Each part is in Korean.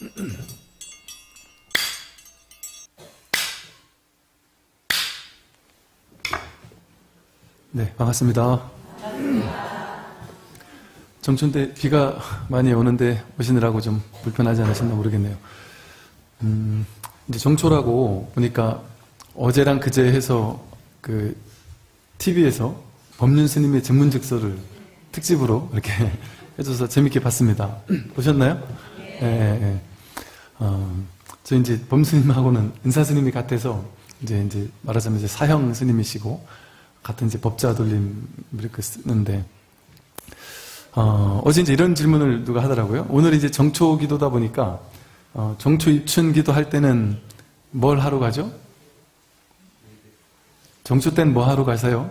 네, 반갑습니다. 정춘대 비가 많이 오는데 오시느라고 좀 불편하지 않으셨나 모르겠네요. 이제 정초라고 보니까 어제랑 그제 해서 그 TV에서 법륜 스님의 증문즉서를 특집으로 이렇게 해줘서 재밌게 봤습니다. 보셨나요? 네. 저 이제 법스님하고는 은사스님이 같아서 이제 말하자면 이제 사형 스님이시고 같은 이제 법자 돌림 이렇게 쓰는데 어제 이제 이런 질문을 누가 하더라고요. 오늘 이제 정초 기도다 보니까 정초 입춘 기도 할 때는 뭘 하러 가죠? 정초 때는 뭐 하러 가세요?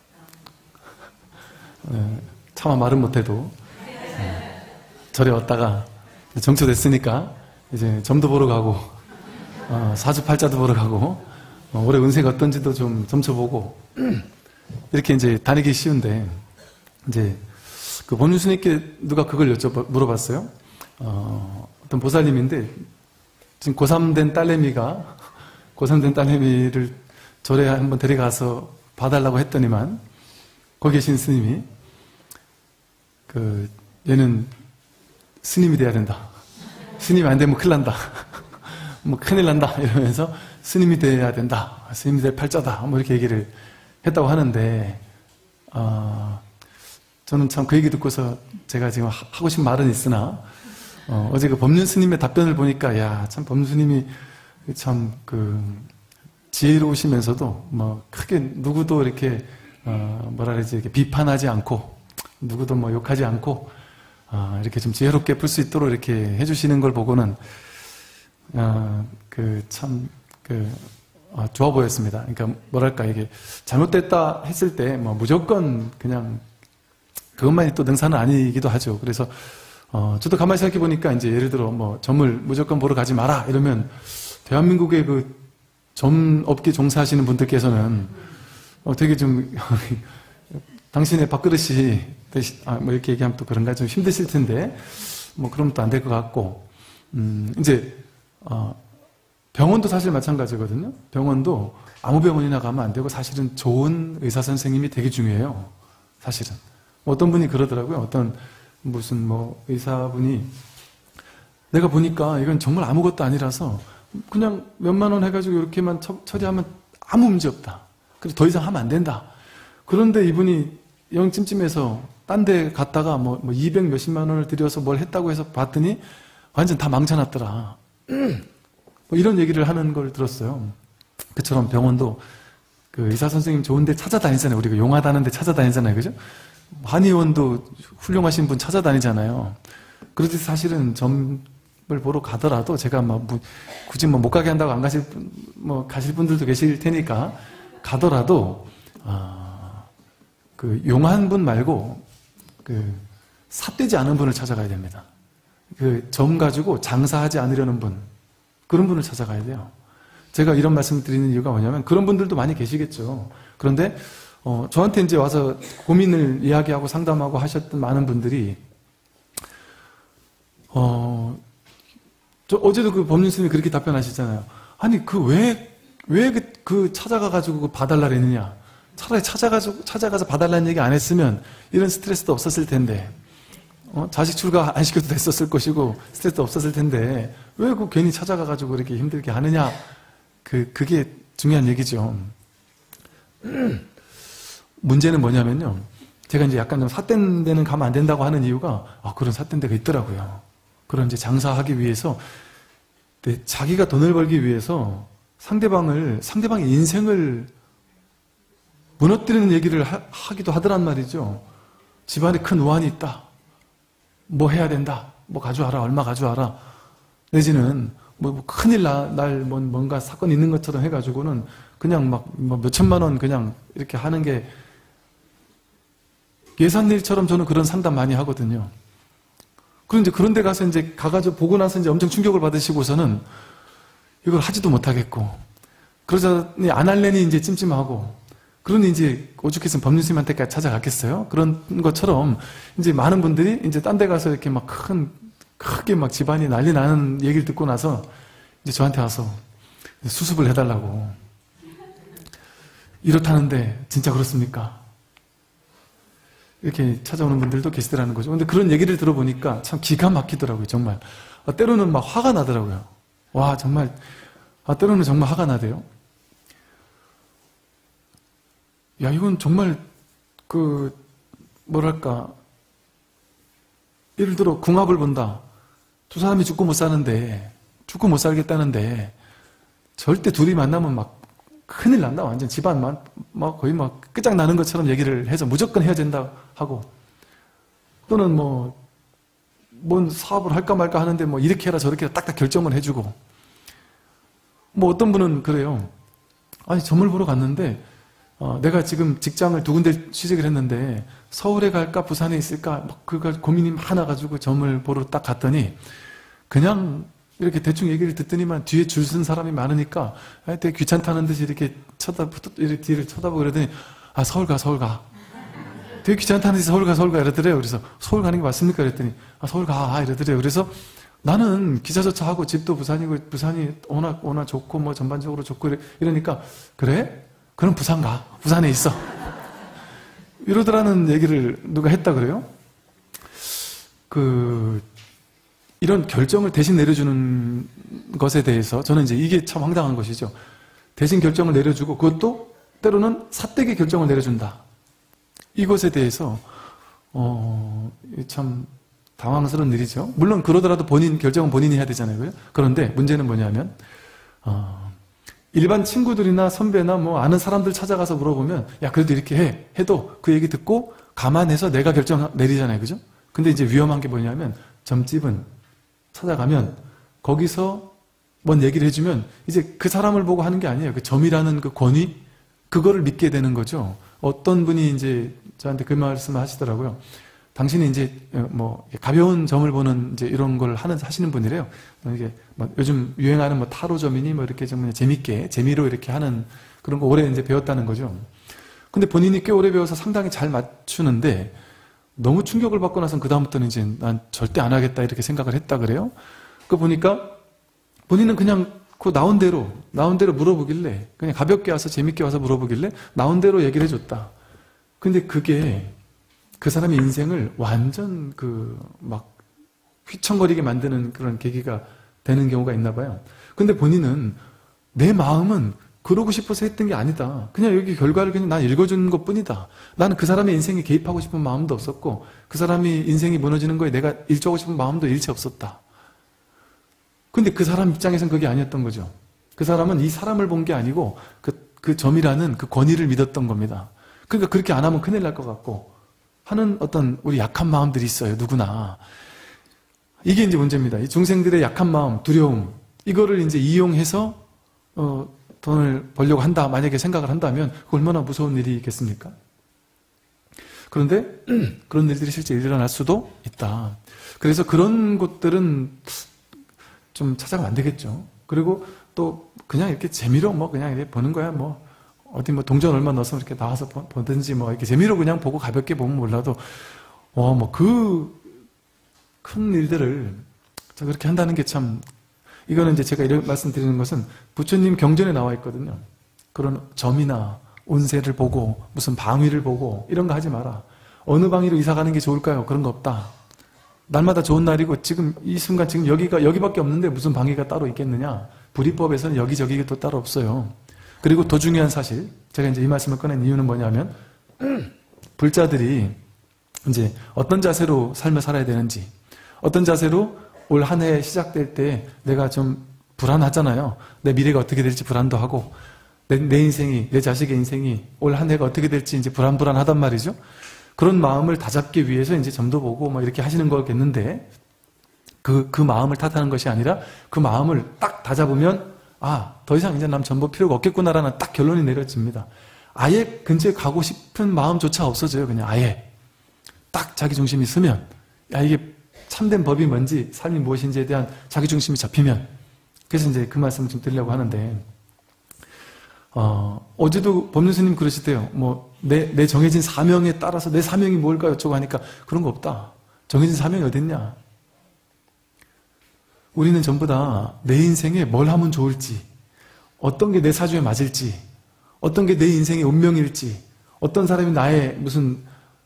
차마 말은 못해도 절에 왔다가 정초 됐으니까 이제 점도 보러 가고 사주팔자도 보러 가고 올해 운세가 어떤지도 좀 점쳐보고 이렇게 이제 다니기 쉬운데 이제 그 법륜 스님께 누가 그걸 물어봤어요. 어떤 보살님인데 지금 고3 된 딸내미가 고3 된 딸내미를 절에 한번 데려가서 봐달라고 했더니만 거기 계신 스님이 얘는 스님이 돼야 된다. 스님이 안 되면 큰일 난다. 뭐 큰일 난다. 이러면서 스님이 돼야 된다. 스님이 될 팔자다. 뭐 이렇게 얘기를 했다고 하는데, 저는 참 그 얘기 듣고서 제가 지금 하고 싶은 말은 있으나, 어제 그 법륜 스님의 답변을 보니까, 야, 참 법륜 스님이 참 지혜로우시면서도 뭐 크게 누구도 이렇게, 뭐라 그러지, 이렇게 비판하지 않고, 누구도 뭐 욕하지 않고, 이렇게 좀 지혜롭게 풀 수 있도록 이렇게 해주시는 걸 보고는, 좋아 보였습니다. 그러니까, 뭐랄까, 이게, 잘못됐다 했을 때, 뭐, 무조건 그냥, 그것만이 또 능사는 아니기도 하죠. 그래서, 저도 가만히 생각해 보니까, 이제 예를 들어, 뭐, 점을 무조건 보러 가지 마라! 이러면, 대한민국의 점업계 종사하시는 분들께서는, 되게 좀, 당신의 밥그릇이, 뭐 이렇게 얘기하면 또 그런가 좀 힘드실 텐데, 뭐 그러면 또 안 될 것 같고, 이제, 병원도 사실 마찬가지거든요. 병원도 아무 병원이나 가면 안 되고 사실은 좋은 의사 선생님이 되게 중요해요. 사실은. 어떤 분이 그러더라고요. 어떤 무슨 뭐 의사분이 내가 보니까 이건 정말 아무것도 아니라서 그냥 몇만 원 해가지고 이렇게만 처리하면 아무 문제 없다. 그래서 더 이상 하면 안 된다. 그런데 이분이 영 찜찜해서 딴 데 갔다가 뭐 200 몇십만 원을 들여서 뭘 했다고 해서 봤더니 완전 다 망쳐놨더라. 뭐 이런 얘기를 하는 걸 들었어요. 그처럼 병원도 그 의사 선생님 좋은데 찾아다니잖아요. 우리가 용하다는데 찾아다니잖아요. 그죠? 한의원도 훌륭하신 분 찾아다니잖아요. 그렇듯 사실은 점을 보러 가더라도 제가 굳이 못 가게 한다고 안 가실 가실 분들도 계실 테니까 가더라도 용한 분 말고 삿되지 않은 분을 찾아가야 됩니다. 점 가지고 장사하지 않으려는 분, 그런 분을 찾아가야 돼요. 제가 이런 말씀 드리는 이유가 뭐냐면 그런 분들도 많이 계시겠죠. 그런데 저한테 이제 와서 고민을 이야기하고 상담하고 하셨던 많은 분들이 어제도 그 법륜 스님이 그렇게 답변하시잖아요. 아니 왜 찾아가가지고 봐달라 그랬느냐. 차라리 찾아가서 봐달라는 얘기 안 했으면 이런 스트레스도 없었을 텐데, 자식 출가 안 시켜도 됐었을 것이고, 스트레스도 없었을 텐데, 왜 괜히 찾아가가지고 이렇게 힘들게 하느냐. 그게 중요한 얘기죠. 문제는 뭐냐면요. 제가 이제 약간 좀 삿된 데는 가면 안 된다고 하는 이유가, 그런 삿된 데가 있더라고요. 그런 이제 장사하기 위해서, 자기가 돈을 벌기 위해서 상대방의 인생을 무너뜨리는 얘기를 하기도 하더란 말이죠. 집안에 큰 우환이 있다. 뭐 해야 된다. 뭐 가져와라. 얼마 가져와라. 내지는 큰일 날 뭔가 사건 있는 것처럼 해가지고는 그냥 몇천만 원 그냥 이렇게 하는 게 예산일처럼 저는 그런 상담 많이 하거든요. 그런데 그런 데 가서 이제 가가지고 보고 나서 이제 엄청 충격을 받으시고서는 이걸 하지도 못하겠고, 그러자니 안 할래니 이제 찜찜하고, 그러니 이제 오죽했으면 법륜 스님한테까지 찾아갔겠어요? 그런 것처럼 이제 많은 분들이 이제 딴 데 가서 이렇게 큰 크게 막 집안이 난리 나는 얘기를 듣고 나서 이제 저한테 와서 수습을 해달라고. 이렇다는데 진짜 그렇습니까? 이렇게 찾아오는 분들도 계시더라는 거죠. 근데 그런 얘기를 들어보니까 참 기가 막히더라고요, 정말. 때로는 막 화가 나더라고요. 와, 정말. 때로는 정말 화가 나대요. 야, 이건 정말, 뭐랄까. 예를 들어, 궁합을 본다. 두 사람이 죽고 못 사는데, 죽고 못 살겠다는데, 절대 둘이 만나면 막 큰일 난다. 완전 집안 거의 막 끝장나는 것처럼 얘기를 해서 무조건 헤어진다 하고, 또는 뭔 사업을 할까 말까 하는데 이렇게 해라 저렇게 해라 딱딱 결정을 해주고, 어떤 분은 그래요. 아니, 점을 보러 갔는데, 내가 지금 직장을 두 군데 취직을 했는데, 서울에 갈까, 부산에 있을까, 그걸 고민이 많아가지고 점을 보러 딱 갔더니, 그냥 이렇게 대충 얘기를 듣더니만 뒤에 줄 쓴 사람이 많으니까, 되게 귀찮다는 듯이 이렇게 이렇게 뒤를 쳐다보고 그러더니, 서울 가, 서울 가. 되게 귀찮다는 듯이 서울 가 이러더래요. 그래서, 서울 가는 게 맞습니까? 그랬더니, 서울 가, 이러더래요. 그래서, 나는 기차조차 하고 집도 부산이고 부산이 워낙 좋고 전반적으로 좋고 이러니까 그래? 그럼 부산 가. 부산에 있어. 이러더라는 얘기를 누가 했다 그래요? 이런 결정을 대신 내려주는 것에 대해서 저는 이제 이게 참 황당한 것이죠. 대신 결정을 내려주고 그것도 때로는 삿대기 결정을 내려준다. 이것에 대해서 참 당황스러운 일이죠. 물론 그러더라도 결정은 본인이 해야 되잖아요. 그런데 문제는 뭐냐면 일반 친구들이나 선배나 아는 사람들 찾아가서 물어보면 야 그래도 이렇게 해도 그 얘기 듣고 감안해서 내가 결정 내리잖아요. 그죠? 근데 이제 위험한 게 뭐냐면 점집은 찾아가면 거기서 뭔 얘기를 해주면 이제 그 사람을 보고 하는 게 아니에요. 그 점이라는 그 권위 그거를 믿게 되는 거죠. 어떤 분이 이제 저한테 그 말씀을 하시더라고요. 당신이 이제 가벼운 점을 보는 이제 이런 걸 하시는 분이래요. 이게 요즘 유행하는 타로점이니 이렇게 좀 재미로 이렇게 하는 그런 거 오래 이제 배웠다는 거죠. 근데 본인이 꽤 오래 배워서 상당히 잘 맞추는데 너무 충격을 받고 나선 그 다음부터는 이제 난 절대 안 하겠다 이렇게 생각을 했다 그래요. 그 보니까 본인은 그냥 그 나온 대로 물어보길래 그냥 가볍게 와서 재밌게 와서 물어보길래 나온 대로 얘기를 해줬다. 근데 그게 그 사람의 인생을 완전 휘청거리게 만드는 그런 계기가 되는 경우가 있나 봐요. 근데 본인은 내 마음은 그러고 싶어서 했던 게 아니다. 그냥 여기 결과를 그냥 난 읽어주는 것 뿐이다. 나는 그 사람의 인생에 개입하고 싶은 마음도 없었고 그 사람이 인생이 무너지는 거에 내가 일조하고 싶은 마음도 일체 없었다. 근데 그 사람 입장에서는 그게 아니었던 거죠. 그 사람은 이 사람을 본 게 아니고 그 점이라는 그 권위를 믿었던 겁니다. 그러니까 그렇게 안 하면 큰일 날 것 같고 하는 어떤 우리 약한 마음들이 있어요. 누구나. 이게 이제 문제입니다. 이 중생들의 약한 마음, 두려움 이거를 이제 이용해서 돈을 벌려고 한다. 만약에 생각을 한다면 그거 얼마나 무서운 일이겠습니까? 그런데 그런 일들이 실제 일어날 수도 있다. 그래서 그런 곳들은 좀 찾아가면 안 되겠죠. 그리고 또 그냥 이렇게 재미로 그냥 이렇게 보는 거야. 어디 동전 얼마 넣어서 이렇게 나와서 보든지 이렇게 재미로 그냥 보고 가볍게 보면 몰라도 큰 일들을 그렇게 한다는 게 참 이거는 이제 제가 이런 말씀드리는 것은 부처님 경전에 나와 있거든요. 그런 점이나 운세를 보고 무슨 방위를 보고 이런 거 하지 마라. 어느 방위로 이사 가는 게 좋을까요? 그런 거 없다. 날마다 좋은 날이고 지금 이 순간 지금 여기밖에 없는데 무슨 방위가 따로 있겠느냐? 불이법에서는 여기저기 또 따로 없어요. 그리고 더 중요한 사실, 제가 이제 이 말씀을 꺼낸 이유는 뭐냐면 불자들이 이제 어떤 자세로 삶을 살아야 되는지, 어떤 자세로 올 한 해 시작될 때 내가 좀 불안하잖아요. 내 미래가 어떻게 될지 불안도 하고 내 인생이, 내 자식의 인생이 올 한 해가 어떻게 될지 이제 불안하단 말이죠. 그런 마음을 다잡기 위해서 이제 점도 보고 이렇게 하시는 거겠는데 그 마음을 탓하는 것이 아니라 그 마음을 딱 다잡으면 더 이상 이제 남 점 볼 필요가 없겠구나라는 딱 결론이 내려집니다. 아예 근처에 가고 싶은 마음조차 없어져요. 그냥 아예 딱 자기 중심이 서면 이게 참된 법이 뭔지 삶이 무엇인지에 대한 자기 중심이 잡히면 그래서 이제 그 말씀을 좀 드리려고 하는데 어제도 법륜스님 그러시대요. 내 정해진 사명에 따라서 내 사명이 뭘까 어쩌고 하니까 그런 거 없다. 정해진 사명이 어딨냐? 우리는 전부 다 내 인생에 뭘 하면 좋을지, 어떤 게 내 사주에 맞을지, 어떤 게 내 인생의 운명일지, 어떤 사람이 나의 무슨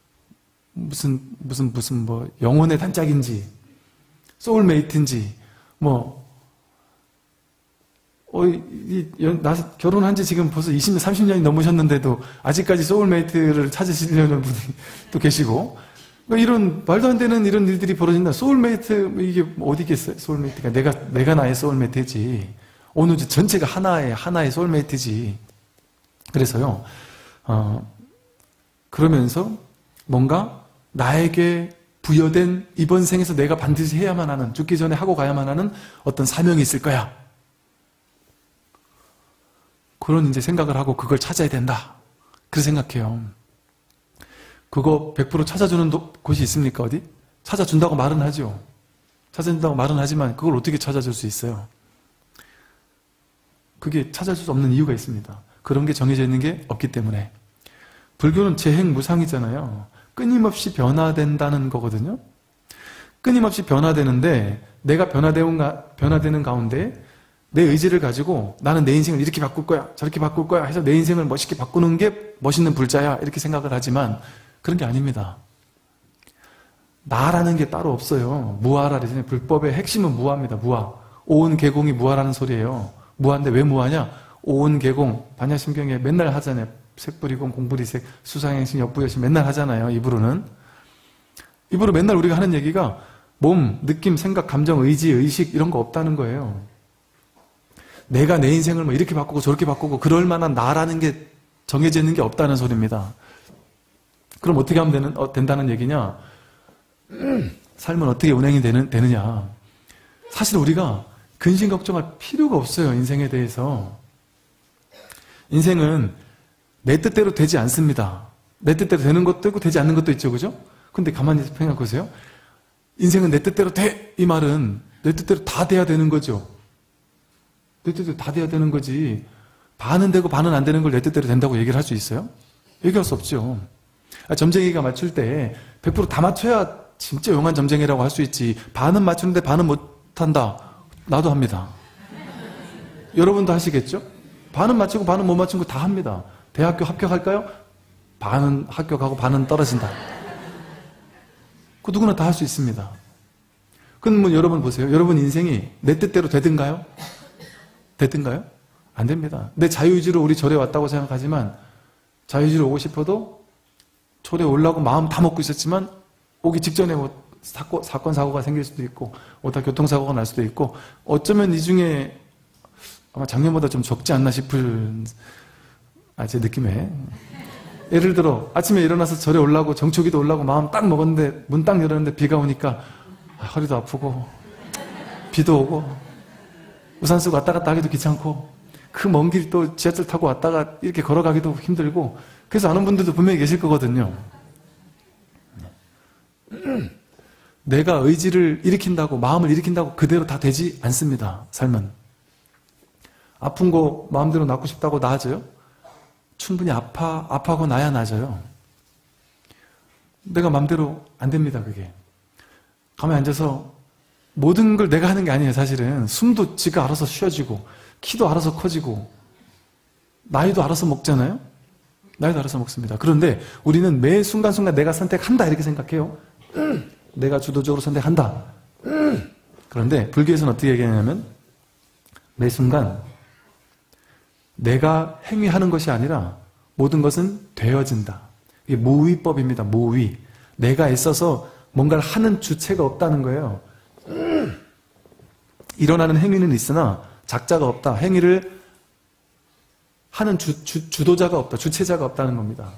뭐 영혼의 단짝인지, 소울메이트인지, 나 결혼한 지 지금 벌써 20년, 30년이 넘으셨는데도 아직까지 소울메이트를 찾으시려는 분이 또 계시고, 이런 말도 안 되는 이런 일들이 벌어진다. 소울메이트, 이게 어디 있겠어요? 소울메이트가 내가 나의 소울메이트지. 온 우주 전체가 하나의 소울메이트지. 그래서요, 그러면서 뭔가 나에게 부여된 이번 생에서 내가 반드시 해야만 하는, 죽기 전에 하고 가야만 하는 어떤 사명이 있을 거야. 그런 이제 생각을 하고 그걸 찾아야 된다. 그렇게 생각해요. 그거 100% 찾아주는 곳이 있습니까? 어디? 찾아준다고 말은 하죠. 찾아준다고 말은 하지만 그걸 어떻게 찾아줄 수 있어요? 그게 찾아줄 수 없는 이유가 있습니다. 그런 게 정해져 있는 게 없기 때문에. 불교는 재행무상이잖아요. 끊임없이 변화된다는 거거든요. 끊임없이 변화되는데 내가 변화되는 가운데 내 의지를 가지고 나는 내 인생을 이렇게 바꿀 거야, 저렇게 바꿀 거야 해서 내 인생을 멋있게 바꾸는 게 멋있는 불자야 이렇게 생각을 하지만 그런 게 아닙니다. 나라는 게 따로 없어요. 무아라 그러잖아요. 불법의 핵심은 무아입니다. 무아. 오은 개공이 무아라는 소리예요. 무아인데 왜 무아냐? 오은 개공, 반야심경에 맨날 하잖아요. 색불이공, 공불이색, 수상행신, 역부여신 맨날 하잖아요. 입으로는. 입으로 맨날 우리가 하는 얘기가 몸, 느낌, 생각, 감정, 의지, 의식 이런 거 없다는 거예요. 내가 내 인생을 뭐 이렇게 바꾸고 저렇게 바꾸고 그럴 만한 나라는 게 정해져 있는 게 없다는 소리입니다. 그럼 어떻게 하면 된다는 얘기냐? 삶은 어떻게 운행이 되느냐? 사실 우리가 근심 걱정할 필요가 없어요. 인생에 대해서. 인생은 내 뜻대로 되지 않습니다. 내 뜻대로 되는 것도 있고 되지 않는 것도 있죠. 그죠? 근데 가만히 생각해 보세요. 인생은 내 뜻대로 돼! 이 말은 내 뜻대로 다 돼야 되는 거죠. 내 뜻대로 다 돼야 되는 거지. 반은 되고 반은 안 되는 걸 내 뜻대로 된다고 얘기를 할 수 있어요? 얘기할 수 없죠. 점쟁이가 맞출 때 100% 다 맞춰야 진짜 용한 점쟁이라고 할 수 있지. 반은 맞추는데 반은 못한다. 나도 합니다. 여러분도 하시겠죠? 반은 맞추고 반은 못 맞춘 거 다 합니다. 대학교 합격할까요? 반은 합격하고 반은 떨어진다. 그 누구나 다 할 수 있습니다. 그럼 여러분 보세요. 여러분 인생이 내 뜻대로 되든가요? 되든가요? 안 됩니다. 내 자유의지로 우리 절에 왔다고 생각하지만 자유의지로 오고 싶어도 절에 오려고 마음 다 먹고 있었지만 오기 직전에 뭐 사건 사고가 생길 수도 있고 오다 교통사고가 날 수도 있고 어쩌면 이 중에 아마 작년보다 좀 적지 않나 싶은 제 느낌에 예를 들어 아침에 일어나서 절에 오려고 정초기도 오려고 마음 딱 먹었는데 문 딱 열었는데 비가 오니까 허리도 아프고 비도 오고 우산 쓰고 왔다 갔다 하기도 귀찮고 그 먼 길 또 지하철 타고 왔다가 이렇게 걸어가기도 힘들고 그래서 아는 분들도 분명히 계실 거거든요. 내가 의지를 일으킨다고 마음을 일으킨다고 그대로 다 되지 않습니다. 삶은. 아픈 거 마음대로 낫고 싶다고 나아져요? 충분히 아파하고 나야 나아져요. 내가 마음대로 안 됩니다. 그게. 가만히 앉아서 모든 걸 내가 하는 게 아니에요. 사실은 숨도 지가 알아서 쉬어지고 키도 알아서 커지고 나이도 알아서 먹잖아요. 나이도 알아서 먹습니다. 그런데 우리는 매 순간순간 내가 선택한다 이렇게 생각해요. 내가 주도적으로 선택한다. 그런데 불교에서는 어떻게 얘기하냐면 매 순간 내가 행위하는 것이 아니라 모든 것은 되어진다. 이게 무위법입니다. 무위. 내가 애써서 뭔가를 하는 주체가 없다는 거예요. 일어나는 행위는 있으나 작자가 없다. 행위를 하는 주도자가 없다. 주체자가 없다는 겁니다.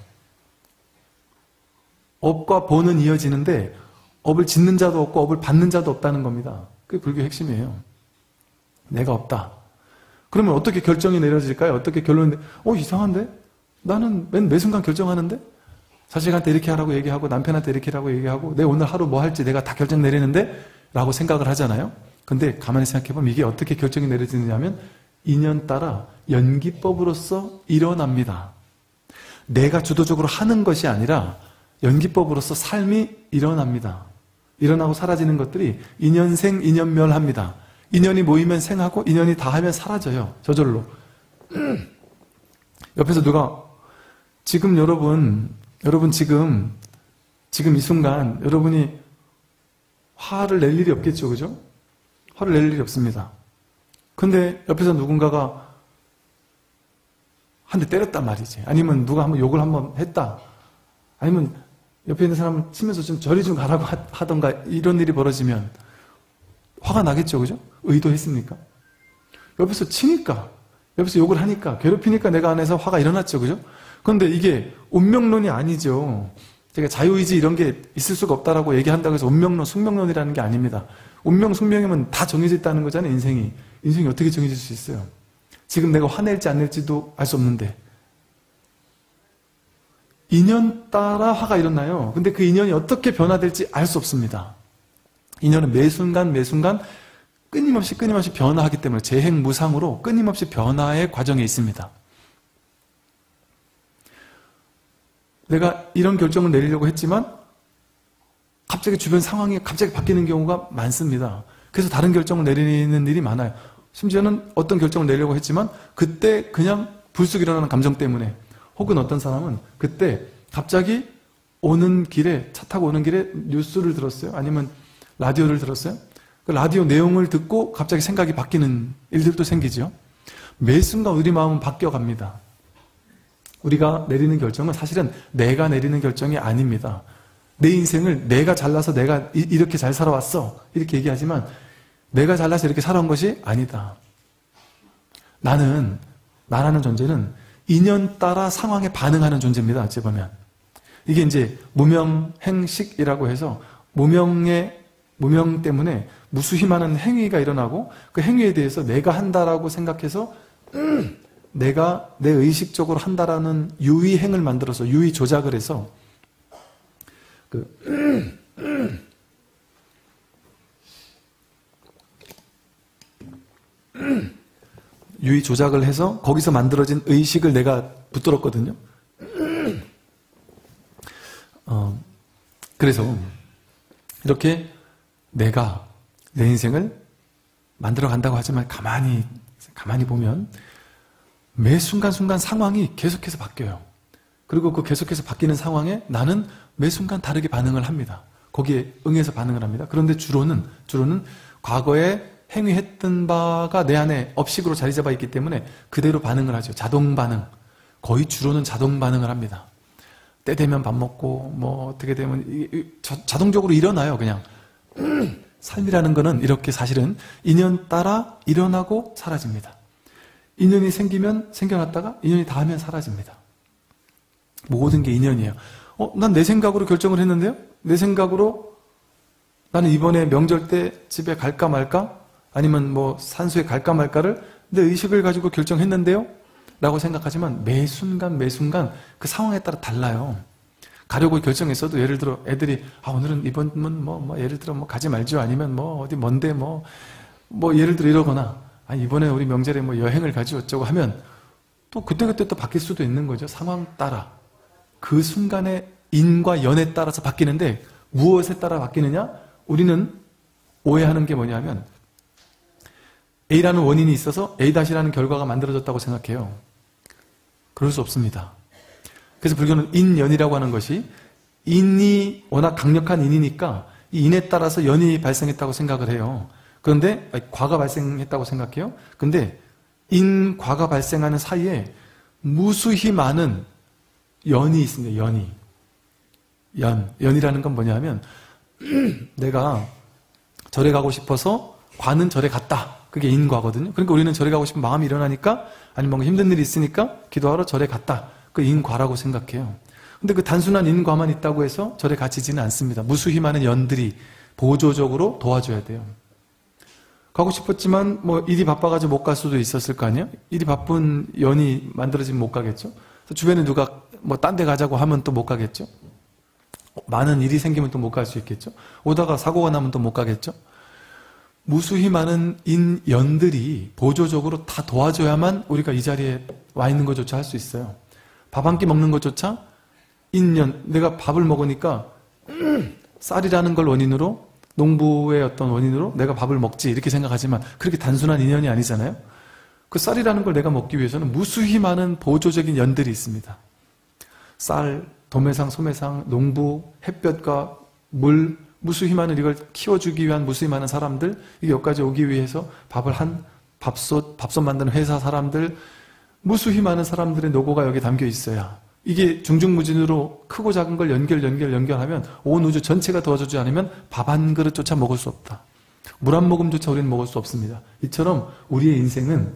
업과 본은 이어지는데 업을 짓는 자도 없고 업을 받는 자도 없다는 겁니다. 그게 불교의 핵심이에요. 내가 없다. 그러면 어떻게 결정이 내려질까요? 어떻게 결론이 이상한데? 나는 매 순간 결정하는데? 자식한테 이렇게 하라고 얘기하고 남편한테 이렇게 하라고 얘기하고 내 오늘 하루 뭐 할지 내가 다 결정 내리는데? 라고 생각을 하잖아요. 근데 가만히 생각해보면 이게 어떻게 결정이 내려지느냐면 인연 따라 연기법으로서 일어납니다. 내가 주도적으로 하는 것이 아니라 연기법으로서 삶이 일어납니다. 일어나고 사라지는 것들이 인연생, 인연멸합니다. 인연이 모이면 생하고 인연이 다하면 사라져요. 저절로. 옆에서 누가 지금 여러분 지금 이 순간 여러분이 화를 낼 일이 없겠죠, 그죠? 화를 낼 일이 없습니다. 근데 옆에서 누군가가 한 대 때렸단 말이지. 아니면 누가 한번 욕을 한번 했다. 아니면 옆에 있는 사람을 치면서 좀 저리 좀 가라고 하던가 이런 일이 벌어지면 화가 나겠죠, 그죠? 의도했습니까? 옆에서 치니까, 옆에서 욕을 하니까, 괴롭히니까 내가 안에서 화가 일어났죠, 그죠? 그런데 이게 운명론이 아니죠. 제가 자유의지 이런 게 있을 수가 없다라고 얘기한다고 해서 운명론, 숙명론이라는 게 아닙니다. 운명, 숙명이면 다 정해져 있다는 거잖아요, 인생이. 인생이 어떻게 정해질 수 있어요? 지금 내가 화낼지 안 낼지도 알 수 없는데. 인연 따라 화가 일어나요. 근데 그 인연이 어떻게 변화될지 알 수 없습니다. 인연은 매 순간 끊임없이 변화하기 때문에 재행무상으로 끊임없이 변화의 과정에 있습니다. 내가 이런 결정을 내리려고 했지만 갑자기 주변 상황이 갑자기 바뀌는 경우가 많습니다. 그래서 다른 결정을 내리는 일이 많아요. 심지어는 어떤 결정을 내려고 했지만 그때 그냥 불쑥 일어나는 감정 때문에, 혹은 어떤 사람은 그때 갑자기 차 타고 오는 길에 뉴스를 들었어요. 아니면 라디오를 들었어요. 그 라디오 내용을 듣고 갑자기 생각이 바뀌는 일들도 생기죠. 매 순간 우리 마음은 바뀌어갑니다. 우리가 내리는 결정은 사실은 내가 내리는 결정이 아닙니다. 내 인생을 내가 잘나서 내가 이렇게 잘 살아왔어 이렇게 얘기하지만 내가 잘나서 이렇게 살아온 것이 아니다. 나라는 존재는 인연 따라 상황에 반응하는 존재입니다. 어찌 보면 이게 이제 무명행식이라고 해서 무명 때문에 무수히 많은 행위가 일어나고 그 행위에 대해서 내가 한다라고 생각해서 내가 내 의식적으로 한다라는 유의행을 만들어서 유의 조작을 해서 유의 조작을 해서 거기서 만들어진 의식을 내가 붙들었거든요. 그래서 이렇게 내가 내 인생을 만들어 간다고 하지만 가만히 보면 매 순간순간 상황이 계속해서 바뀌어요. 그리고 그 계속해서 바뀌는 상황에 나는 매 순간 다르게 반응을 합니다. 거기에 응해서 반응을 합니다. 그런데 주로는 과거에 행위했던 바가 내 안에 업식으로 자리 잡아 있기 때문에 그대로 반응을 하죠. 자동 반응. 거의 주로는 자동 반응을 합니다. 때 되면 밥 먹고 어떻게 되면 자동적으로 일어나요. 그냥 삶이라는 거는 이렇게 사실은 인연 따라 일어나고 사라집니다. 인연이 생기면 생겨났다가 인연이 닿으면 사라집니다. 모든 게 인연이에요. 난 내 생각으로 결정을 했는데요. 내 생각으로 나는 이번에 명절 때 집에 갈까 말까? 아니면 산소에 갈까 말까를 내 의식을 가지고 결정했는데요. 라고 생각하지만 매 순간 그 상황에 따라 달라요. 가려고 결정했어도 예를 들어 애들이 오늘은 이번은 예를 들어 가지 말죠. 아니면 어디 먼데 예를 들어 이러거나 이번에 우리 명절에 여행을 가지 어쩌고 하면 또 그때그때 또 바뀔 수도 있는 거죠. 상황 따라. 그 순간의 인과 연에 따라서 바뀌는데 무엇에 따라 바뀌느냐? 우리는 오해하는 게 뭐냐면 A라는 원인이 있어서 A-라는 결과가 만들어졌다고 생각해요. 그럴 수 없습니다. 그래서 불교는 인연이라고 하는 것이 인이 워낙 강력한 인이니까 이 인에 따라서 연이 발생했다고 생각을 해요. 그런데 과가 발생했다고 생각해요. 근데 인, 과가 발생하는 사이에 무수히 많은 연이 있습니다. 연이라는 건 뭐냐면 내가 절에 가고 싶어서 과는 절에 갔다. 그게 인과거든요. 그러니까 우리는 절에 가고 싶은 마음이 일어나니까 아니면 뭔가 힘든 일이 있으니까 기도하러 절에 갔다. 그 인과라고 생각해요. 근데 그 단순한 인과만 있다고 해서 절에 갇히지는 않습니다. 무수히 많은 연들이 보조적으로 도와줘야 돼요. 가고 싶었지만 일이 바빠가지고 못 갈 수도 있었을 거 아니에요? 일이 바쁜 연이 만들어지면 못 가겠죠? 주변에 누가 딴 데 가자고 하면 또 못 가겠죠? 많은 일이 생기면 또 못 갈 수 있겠죠? 오다가 사고가 나면 또 못 가겠죠? 무수히 많은 인연들이 보조적으로 다 도와줘야만 우리가 이 자리에 와 있는 것조차 할 수 있어요. 밥 한 끼 먹는 것조차 인연, 내가 밥을 먹으니까 쌀이라는 걸 원인으로 농부의 어떤 원인으로 내가 밥을 먹지 이렇게 생각하지만 그렇게 단순한 인연이 아니잖아요. 그 쌀이라는 걸 내가 먹기 위해서는 무수히 많은 보조적인 연들이 있습니다. 쌀, 도매상, 소매상, 농부, 햇볕과 물, 무수히 많은 이걸 키워주기 위한 무수히 많은 사람들, 이게 여기까지 오기 위해서 밥을 한 밥솥 만드는 회사 사람들, 무수히 많은 사람들의 노고가 여기 담겨 있어야 이게 중중무진으로 크고 작은 걸 연결하면 온 우주 전체가 도와주지 않으면 밥 한 그릇조차 먹을 수 없다. 물 한 모금조차 우리는 먹을 수 없습니다. 이처럼 우리의 인생은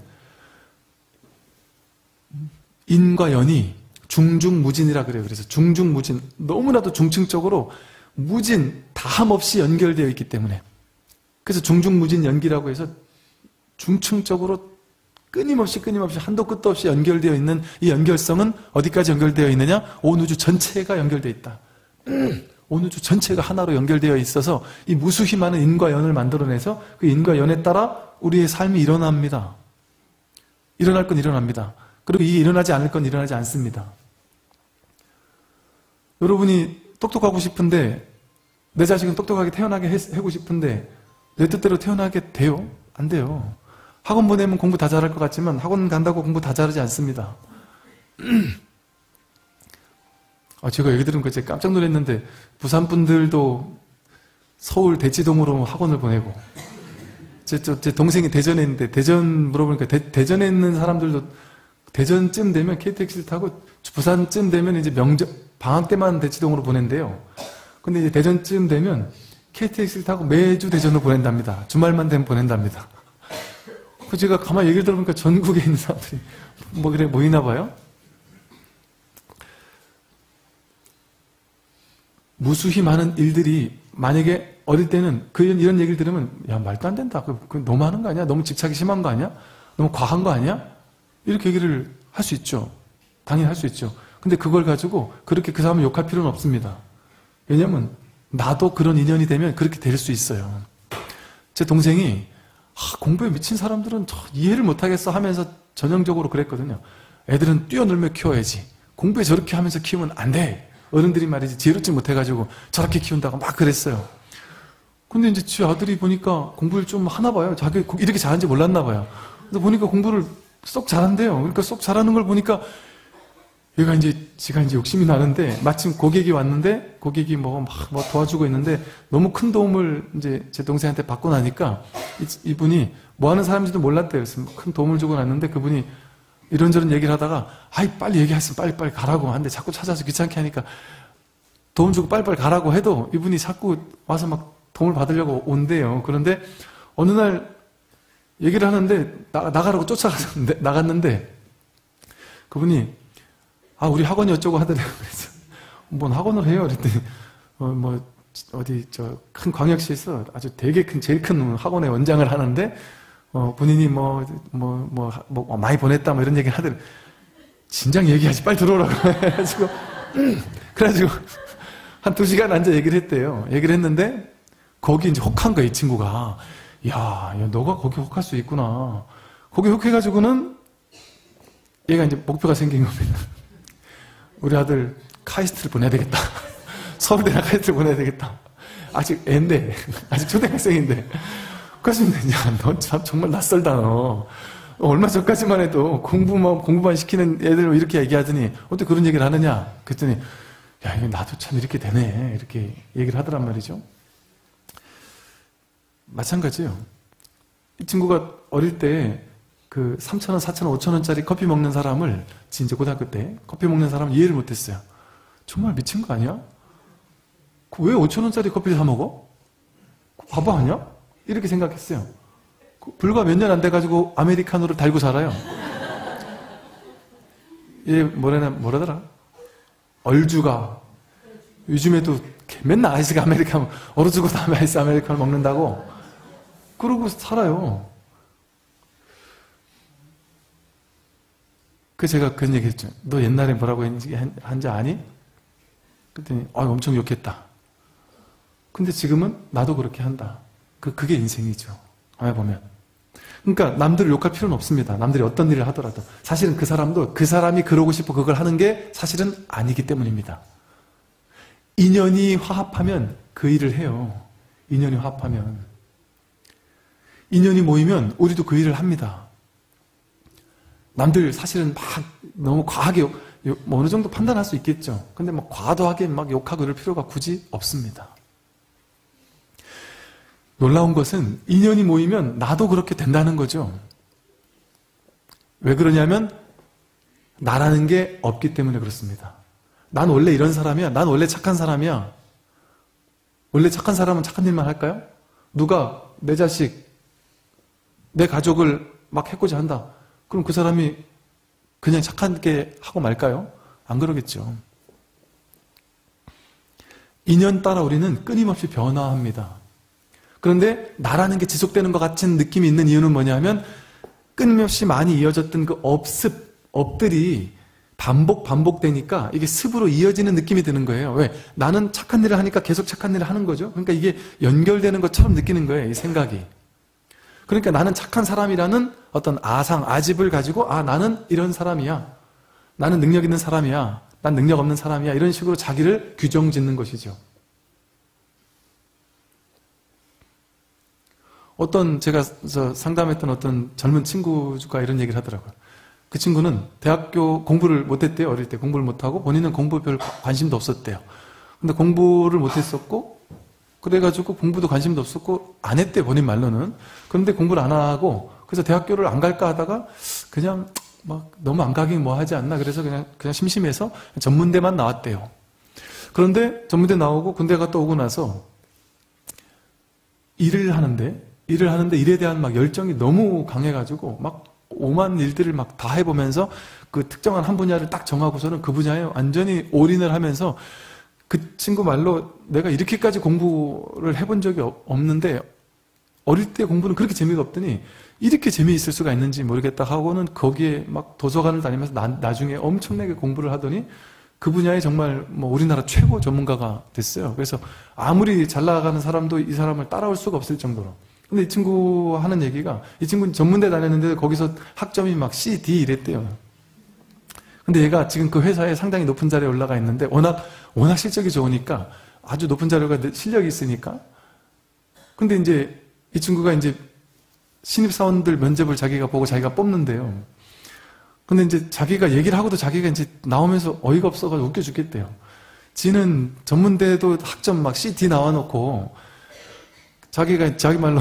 인과 연이 중중무진이라 그래요. 그래서 중중무진, 너무나도 중층적으로 무진, 다함 없이 연결되어 있기 때문에, 그래서 중중무진 연기라고 해서 중층적으로 끊임없이 한도 끝도 없이 연결되어 있는 이 연결성은 어디까지 연결되어 있느냐? 온 우주 전체가 연결되어 있다. 온 우주 전체가 하나로 연결되어 있어서 이 무수히 많은 인과 연을 만들어내서 그 인과 연에 따라 우리의 삶이 일어납니다. 일어날 건 일어납니다. 그리고 이게 일어나지 않을 건 일어나지 않습니다. 여러분이 똑똑하고 싶은데, 내 자식은 똑똑하게 태어나게 하고 싶은데 내 뜻대로 태어나게 돼요? 안 돼요. 학원 보내면 공부 다 잘할 것 같지만 학원 간다고 공부 다 잘하지 않습니다. 제가 얘기 들은 거 제가 깜짝 놀랐는데, 부산 분들도 서울 대치동으로 학원을 보내고, 제 동생이 대전에 있는데 대전 물어보니까 대전에 있는 사람들도 대전쯤 되면 KTX를 타고 부산쯤 되면 이제 방학 때만 대치동으로 보낸대요. 근데 이제 대전쯤 되면 KTX를 타고 매주 대전으로 보낸답니다. 주말만 되면 보낸답니다. 그 제가 가만히 얘기를 들어보니까 전국에 있는 사람들이 그래 모이나 봐요. 무수히 많은 일들이, 만약에 어릴 때는 이런 얘기를 들으면 야, 말도 안 된다. 그 너무 하는 거 아니야? 너무 집착이 심한 거 아니야? 너무 과한 거 아니야? 이렇게 얘기를 할 수 있죠. 당연히 할 수 있죠. 근데 그걸 가지고 그렇게 그 사람을 욕할 필요는 없습니다. 왜냐면 나도 그런 인연이 되면 그렇게 될 수 있어요. 제 동생이 공부에 미친 사람들은 이해를 못하겠어 하면서 전형적으로 그랬거든요. 애들은 뛰어놀며 키워야지. 공부에 저렇게 하면서 키우면 안 돼. 어른들이 말이지 지혜롭지 못해가지고 저렇게 키운다고 막 그랬어요. 근데 이제 지 아들이 보니까 공부를 좀 하나 봐요. 자기 이렇게 잘하는지 몰랐나 봐요. 근데 보니까 공부를 쏙 잘한대요. 그러니까 쏙 잘하는 걸 보니까 지가 이제 욕심이 나는데, 마침 고객이 왔는데, 고객이 막 도와주고 있는데, 너무 큰 도움을 이제 제 동생한테 받고 나니까, 이분이 뭐 하는 사람인지도 몰랐대요. 그래서 큰 도움을 주고 났는데, 그분이 이런저런 얘기를 하다가, 빨리 얘기했으면 빨리 가라고 하는데, 자꾸 찾아서 귀찮게 하니까, 도움 주고 빨리 가라고 해도, 이분이 자꾸 와서 막 도움을 받으려고 온대요. 그런데, 어느 날, 얘기를 하는데, 나가라고 쫓아가서 나갔는데, 그분이, 우리 학원이 어쩌고 하더래요. 그래서, 뭔 학원을 해요? 그랬더니, 큰 광역시에서 아주 되게 제일 큰 학원의 원장을 하는데, 본인이 많이 보냈다, 이런 얘기를 하더래요. 진작 얘기하지, 빨리 들어오라고. 그래가지고, 한 2시간 앉아 얘기를 했대요. 얘기를 했는데, 거기 이제 혹한 거야, 이 친구가. 야, 너가 거기 혹할 수 있구나. 거기 혹해가지고는, 얘가 이제 목표가 생긴 겁니다. 우리 아들 카이스트를 보내야 되겠다. 서울대나 카이스트를 보내야 되겠다. 아직 애인데, 아직 초등학생인데. 그래서 야, 너 참 정말 낯설다 너. 얼마 전까지만 해도 공부만 시키는 애들 이렇게 얘기하더니 어떻게 그런 얘기를 하느냐? 그랬더니 야, 이거 나도 참 이렇게 되네. 이렇게 얘기를 하더란 말이죠. 마찬가지예요. 이 친구가 어릴 때 그 3,000원, 4,000원, 5,000원짜리 커피 먹는 사람을, 진짜 고등학교 때 커피 먹는 사람을 이해를 못했어요. 정말 미친 거 아니야? 왜 5,000원짜리 커피를 사 먹어? 바보 아니야? 이렇게 생각했어요. 불과 몇 년 안 돼가지고 아메리카노를 달고 살아요. 얘 뭐라더라? 얼주가 요즘에도 맨날 아이스 아메리카노, 얼어 죽어도 아이스 아메리카노 먹는다고 그러고 살아요. 제가 그런 얘기 했죠. 너 옛날에 뭐라고 한지 아니? 그랬더니 엄청 욕했다. 근데 지금은 나도 그렇게 한다. 그게 인생이죠. 보면. 그러니까 남들을 욕할 필요는 없습니다. 남들이 어떤 일을 하더라도. 사실은 그 사람이 그러고 싶어 그걸 하는 게 사실은 아니기 때문입니다. 인연이 화합하면 그 일을 해요. 인연이 합하면. 인연이 모이면 우리도 그 일을 합니다. 남들 사실은 막 너무 과하게 뭐 어느 정도 판단할 수 있겠죠. 근데 막 과도하게 막 욕하고 이럴 필요가 굳이 없습니다. 놀라운 것은 인연이 모이면 나도 그렇게 된다는 거죠. 왜 그러냐면 나라는 게 없기 때문에 그렇습니다. 난 원래 이런 사람이야. 난 원래 착한 사람이야. 원래 착한 사람은 착한 일만 할까요? 누가 내 자식, 내 가족을 막 해코지 한다. 그럼 그 사람이 그냥 착하게 하고 말까요? 안 그러겠죠. 인연 따라 우리는 끊임없이 변화합니다. 그런데 나라는 게 지속되는 것 같은 느낌이 있는 이유는 뭐냐면 끊임없이 많이 이어졌던 그 업들이 반복되니까 이게 습으로 이어지는 느낌이 드는 거예요. 왜? 나는 착한 일을 하니까 계속 착한 일을 하는 거죠. 그러니까 이게 연결되는 것처럼 느끼는 거예요. 이 생각이. 그러니까 나는 착한 사람이라는 어떤 아집을 가지고 나는 이런 사람이야. 나는 능력 있는 사람이야. 난 능력 없는 사람이야. 이런 식으로 자기를 규정 짓는 것이죠. 제가 상담했던 어떤 젊은 친구가 이런 얘기를 하더라고요. 그 친구는 대학교 공부를 못했대요. 어릴 때 공부를 못하고 본인은 공부에 별 관심도 없었대요. 근데 공부를 못했었고 그래가지고 공부도 관심도 없었고 안 했대요. 본인 말로는. 그런데 공부를 안 하고 그래서 대학교를 안 갈까 하다가 그냥 막 너무 안 가긴 뭐 하지 않나 그래서 그냥 심심해서 전문대만 나왔대요. 그런데 전문대 나오고 군대 갔다 오고 나서 일을 하는데 일에 대한 막 열정이 너무 강해가지고 막 오만 일들을 막 다 해보면서 그 특정한 한 분야를 딱 정하고서는 그 분야에 완전히 올인을 하면서 그 친구 말로 내가 이렇게까지 공부를 해본 적이 없는데 어릴 때 공부는 그렇게 재미가 없더니 이렇게 재미있을 수가 있는지 모르겠다 하고는 거기에 막 도서관을 다니면서 나중에 엄청나게 공부를 하더니 그 분야에 정말 뭐 우리나라 최고 전문가가 됐어요. 그래서 아무리 잘 나가는 사람도 이 사람을 따라올 수가 없을 정도로. 근데 이 친구 하는 얘기가 이 친구는 전문대 다녔는데 거기서 학점이 막 C, D 이랬대요. 근데 얘가 지금 그 회사에 상당히 높은 자리에 올라가 있는데 워낙 실적이 좋으니까 아주 높은 자리가 실력이 있으니까 근데 이제 이 친구가 이제 신입사원들 면접을 자기가 보고 자기가 뽑는데요. 근데 이제 자기가 얘기를 하고도 자기가 이제 나오면서 어이가 없어가지고 웃겨 죽겠대요. 지는 전문대도 학점 막 C, D 나와놓고 자기가 자기 말로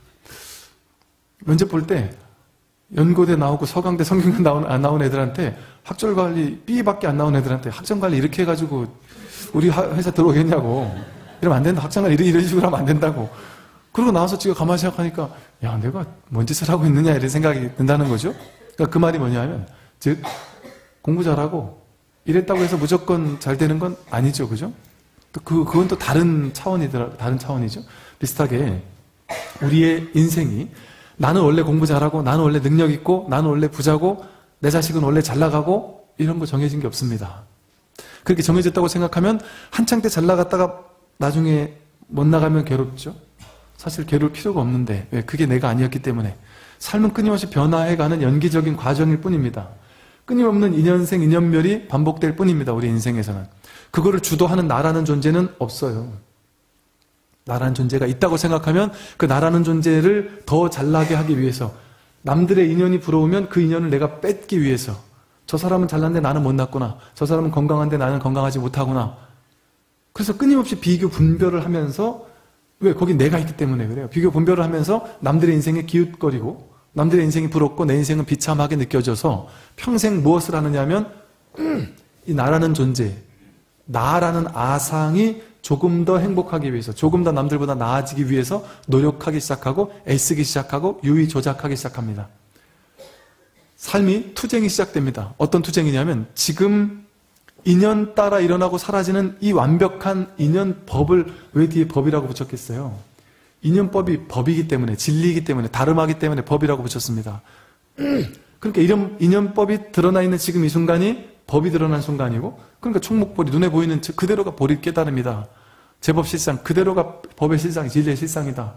면접 볼 때 연고대 나오고 서강대 성균관 안 나온 애들한테 학점관리 B밖에 안 나온 애들한테 학점관리 이렇게 해가지고 우리 회사 들어오겠냐고. 이러면 안 된다. 학점관리 이런 식으로 하면 안 된다고. 그러고 나와서 지가 가만히 생각하니까 야 내가 뭔 짓을 하고 있느냐 이런 생각이 든다는 거죠. 그러니까 그 말이 뭐냐면 즉 공부 잘하고 이랬다고 해서 무조건 잘 되는 건 아니죠. 그죠? 또 그건 또 다른 차원이죠. 비슷하게 우리의 인생이 나는 원래 공부 잘하고 나는 원래 능력 있고 나는 원래 부자고 내 자식은 원래 잘 나가고 이런 거 정해진 게 없습니다. 그렇게 정해졌다고 생각하면 한창 때 잘 나갔다가 나중에 못 나가면 괴롭죠. 사실 괴로울 필요가 없는데 왜? 그게 내가 아니었기 때문에. 삶은 끊임없이 변화해가는 연기적인 과정일 뿐입니다. 끊임없는 인연생 인연멸이 반복될 뿐입니다. 우리 인생에서는. 그거를 주도하는 나라는 존재는 없어요. 나라는 존재가 있다고 생각하면 그 나라는 존재를 더 잘나게 하기 위해서 남들의 인연이 부러우면 그 인연을 내가 뺏기 위해서 저 사람은 잘났는데 나는 못났구나. 저 사람은 건강한데 나는 건강하지 못하구나. 그래서 끊임없이 비교 분별을 하면서 왜? 거기 내가 있기 때문에 그래요. 비교 분별을 하면서 남들의 인생에 기웃거리고 남들의 인생이 부럽고 내 인생은 비참하게 느껴져서 평생 무엇을 하느냐 하면 이 나라는 존재, 나라는 아상이 조금 더 행복하기 위해서 조금 더 남들보다 나아지기 위해서 노력하기 시작하고 애쓰기 시작하고 유의 조작하기 시작합니다. 삶이 투쟁이 시작됩니다. 어떤 투쟁이냐면 지금 인연 따라 일어나고 사라지는 이 완벽한 인연법을 왜 뒤에 법이라고 붙였겠어요? 인연법이 법이기 때문에 진리이기 때문에 다름하기 때문에 법이라고 붙였습니다. 그러니까 이런 인연법이 드러나 있는 지금 이 순간이 법이 드러난 순간이고 그러니까 총목볼이 눈에 보이는 그대로가 볼이 깨달음이다. 제법실상 그대로가 법의 실상, 진리의 실상이다.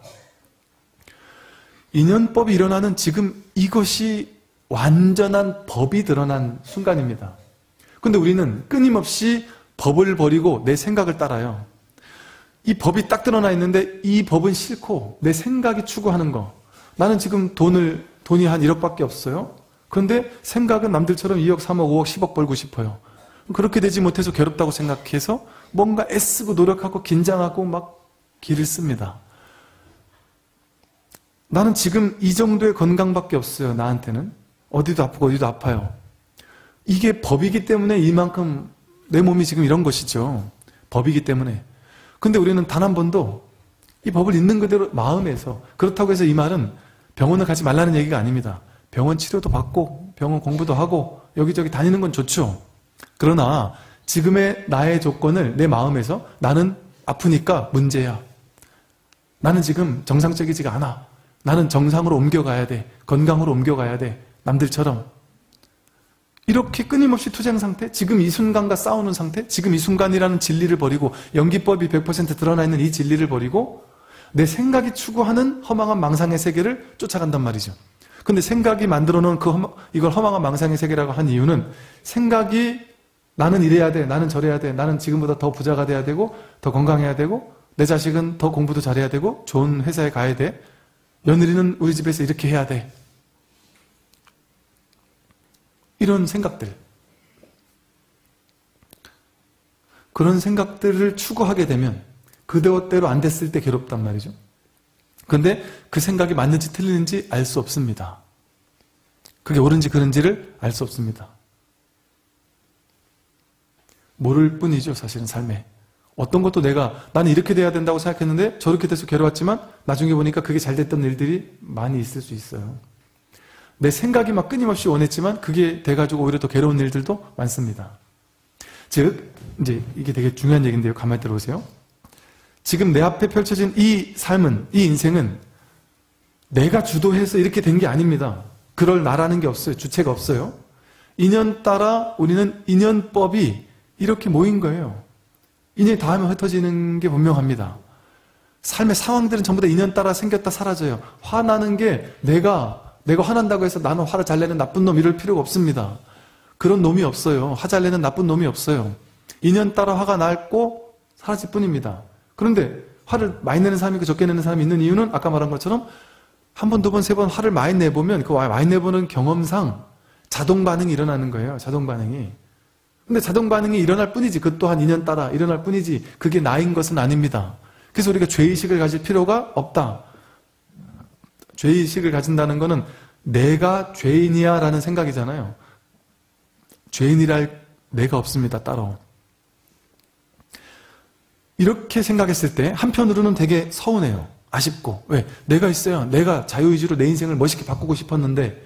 인연법이 일어나는 지금 이것이 완전한 법이 드러난 순간입니다. 근데 우리는 끊임없이 법을 버리고 내 생각을 따라요. 이 법이 딱 드러나 있는데 이 법은 싫고 내 생각이 추구하는 거. 나는 지금 돈이 한 1억밖에 없어요. 그런데 생각은 남들처럼 2억, 3억, 5억, 10억 벌고 싶어요. 그렇게 되지 못해서 괴롭다고 생각해서 뭔가 애쓰고 노력하고 긴장하고 막 기를 씁니다. 나는 지금 이 정도의 건강밖에 없어요. 나한테는. 어디도 아프고 어디도 아파요. 이게 법이기 때문에 이만큼 내 몸이 지금 이런 것이죠. 법이기 때문에. 근데 우리는 단 한 번도 이 법을 있는 그대로 마음에서, 그렇다고 해서 이 말은 병원을 가지 말라는 얘기가 아닙니다. 병원 치료도 받고 병원 공부도 하고 여기저기 다니는 건 좋죠. 그러나 지금의 나의 조건을 내 마음에서 나는 아프니까 문제야. 나는 지금 정상적이지가 않아. 나는 정상으로 옮겨가야 돼. 건강으로 옮겨가야 돼. 남들처럼. 이렇게 끊임없이 투쟁 상태, 지금 이 순간과 싸우는 상태, 지금 이 순간이라는 진리를 버리고 연기법이 100% 드러나 있는 이 진리를 버리고 내 생각이 추구하는 허망한 망상의 세계를 쫓아간단 말이죠. 근데 생각이 만들어 놓은 이걸 허망한 망상의 세계라고 한 이유는 생각이 나는 이래야 돼, 나는 저래야 돼, 나는 지금보다 더 부자가 돼야 되고 더 건강해야 되고 내 자식은 더 공부도 잘해야 되고 좋은 회사에 가야 돼, 며느리는 우리 집에서 이렇게 해야 돼. 이런 생각들. 그런 생각들을 추구하게 되면 그대로 안 됐을 때 괴롭단 말이죠. 그런데 그 생각이 맞는지 틀리는지 알 수 없습니다. 그게 옳은지 그른지를 알 수 없습니다. 모를 뿐이죠, 사실은 삶에. 어떤 것도 나는 이렇게 돼야 된다고 생각했는데 저렇게 돼서 괴로웠지만 나중에 보니까 그게 잘 됐던 일들이 많이 있을 수 있어요. 내 생각이 막 끊임없이 원했지만 그게 돼가지고 오히려 더 괴로운 일들도 많습니다. 즉, 이제 이게 되게 중요한 얘기인데요. 가만히 들어보세요. 지금 내 앞에 펼쳐진 이 삶은, 이 인생은 내가 주도해서 이렇게 된 게 아닙니다. 그럴 나라는 게 없어요. 주체가 없어요. 인연 따라 우리는 인연법이 이렇게 모인 거예요. 인연이 닿으면 흩어지는 게 분명합니다. 삶의 상황들은 전부 다 인연 따라 생겼다 사라져요. 화나는 게 내가 화난다고 해서 나는 화를 잘 내는 나쁜 놈 이럴 필요가 없습니다. 그런 놈이 없어요. 화 잘 내는 나쁜 놈이 없어요. 인연 따라 화가 날고 사라질 뿐입니다. 그런데 화를 많이 내는 사람이 있고 적게 내는 사람이 있는 이유는 아까 말한 것처럼 한 번, 두 번, 세 번 화를 많이 내보면 그 많이 내보는 경험상 자동 반응이 일어나는 거예요. 자동 반응이. 근데 자동 반응이 일어날 뿐이지 그 또한 인연 따라 일어날 뿐이지 그게 나인 것은 아닙니다. 그래서 우리가 죄의식을 가질 필요가 없다. 죄의식을 가진다는 것은 내가 죄인이야 라는 생각이잖아요. 죄인이랄 내가 없습니다. 따로. 이렇게 생각했을 때 한편으로는 되게 서운해요. 아쉽고. 왜? 내가 있어야 내가 자유의지로 내 인생을 멋있게 바꾸고 싶었는데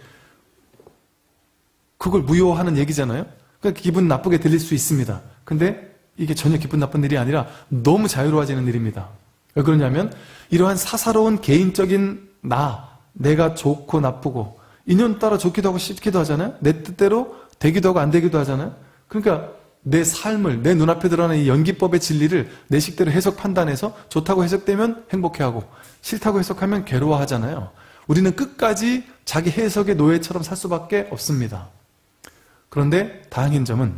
그걸 무효하는 얘기잖아요. 그러니까 기분 나쁘게 들릴 수 있습니다. 근데 이게 전혀 기분 나쁜 일이 아니라 너무 자유로워지는 일입니다. 왜 그러냐면 이러한 사사로운 개인적인 내가 좋고 나쁘고 인연 따라 좋기도 하고 싫기도 하잖아요. 내 뜻대로 되기도 하고 안 되기도 하잖아요. 그러니까 내 삶을 내 눈앞에 드러나는 이 연기법의 진리를 내 식대로 해석 판단해서 좋다고 해석되면 행복해하고 싫다고 해석하면 괴로워하잖아요. 우리는 끝까지 자기 해석의 노예처럼 살 수밖에 없습니다. 그런데 다행인 점은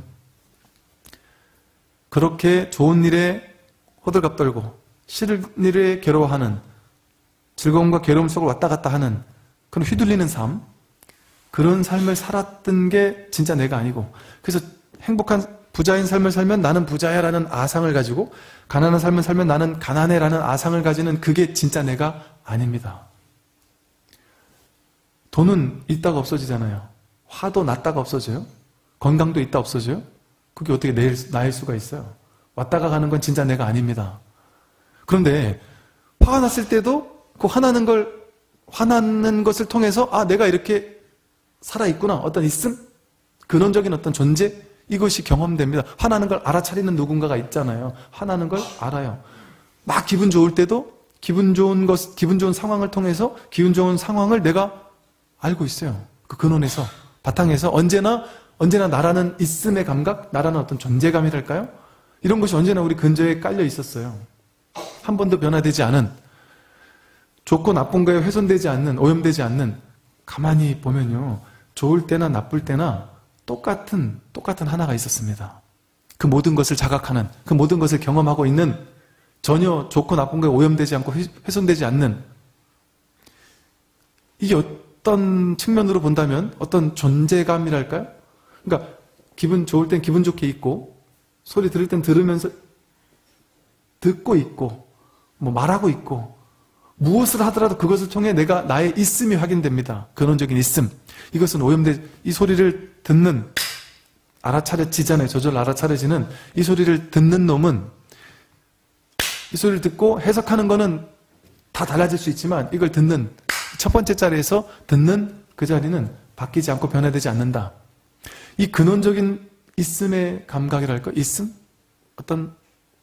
그렇게 좋은 일에 호들갑 떨고 싫은 일에 괴로워하는 즐거움과 괴로움 속을 왔다 갔다 하는 그런 휘둘리는 삶, 그런 삶을 살았던 게 진짜 내가 아니고, 그래서 행복한 부자인 삶을 살면 나는 부자야라는 아상을 가지고 가난한 삶을 살면 나는 가난해라는 아상을 가지는 그게 진짜 내가 아닙니다. 돈은 있다가 없어지잖아요. 화도 났다가 없어져요. 건강도 있다 없어져요. 그게 어떻게 나일 수가 있어요. 왔다가 가는 건 진짜 내가 아닙니다. 그런데 화가 났을 때도 그 화나는 것을 통해서 내가 이렇게 살아있구나. 어떤 있음? 근원적인 어떤 존재? 이것이 경험됩니다. 화나는 걸 알아차리는 누군가가 있잖아요. 화나는 걸 알아요. 막 기분 좋을 때도 기분 좋은 상황을 통해서 기분 좋은 상황을 내가 알고 있어요. 그 근원에서, 바탕에서 언제나 나라는 있음의 감각, 나라는 어떤 존재감이랄까요? 이런 것이 언제나 우리 근저에 깔려 있었어요. 한 번도 변화되지 않은, 좋고 나쁜 거에 훼손되지 않는, 오염되지 않는, 가만히 보면요, 좋을 때나 나쁠 때나 똑같은 하나가 있었습니다. 그 모든 것을 자각하는, 그 모든 것을 경험하고 있는 전혀 좋고 나쁜 거에 오염되지 않고 훼손되지 않는, 이게 어떤 측면으로 본다면 어떤 존재감이랄까요? 그러니까 기분 좋을 땐 기분 좋게 있고, 소리 들을 땐 들으면서 듣고 있고, 뭐 말하고 있고, 무엇을 하더라도 그것을 통해 내가 나의 있음이 확인됩니다. 근원적인 있음. 이것은 이 소리를 듣는, 알아차려지잖아요. 저절로 알아차려지는 이 소리를 듣는 놈은, 이 소리를 듣고 해석하는 거는 다 달라질 수 있지만, 이걸 듣는 첫 번째 자리에서 듣는 그 자리는 바뀌지 않고 변화되지 않는다. 이 근원적인 있음의 감각이랄까? 있음? 어떤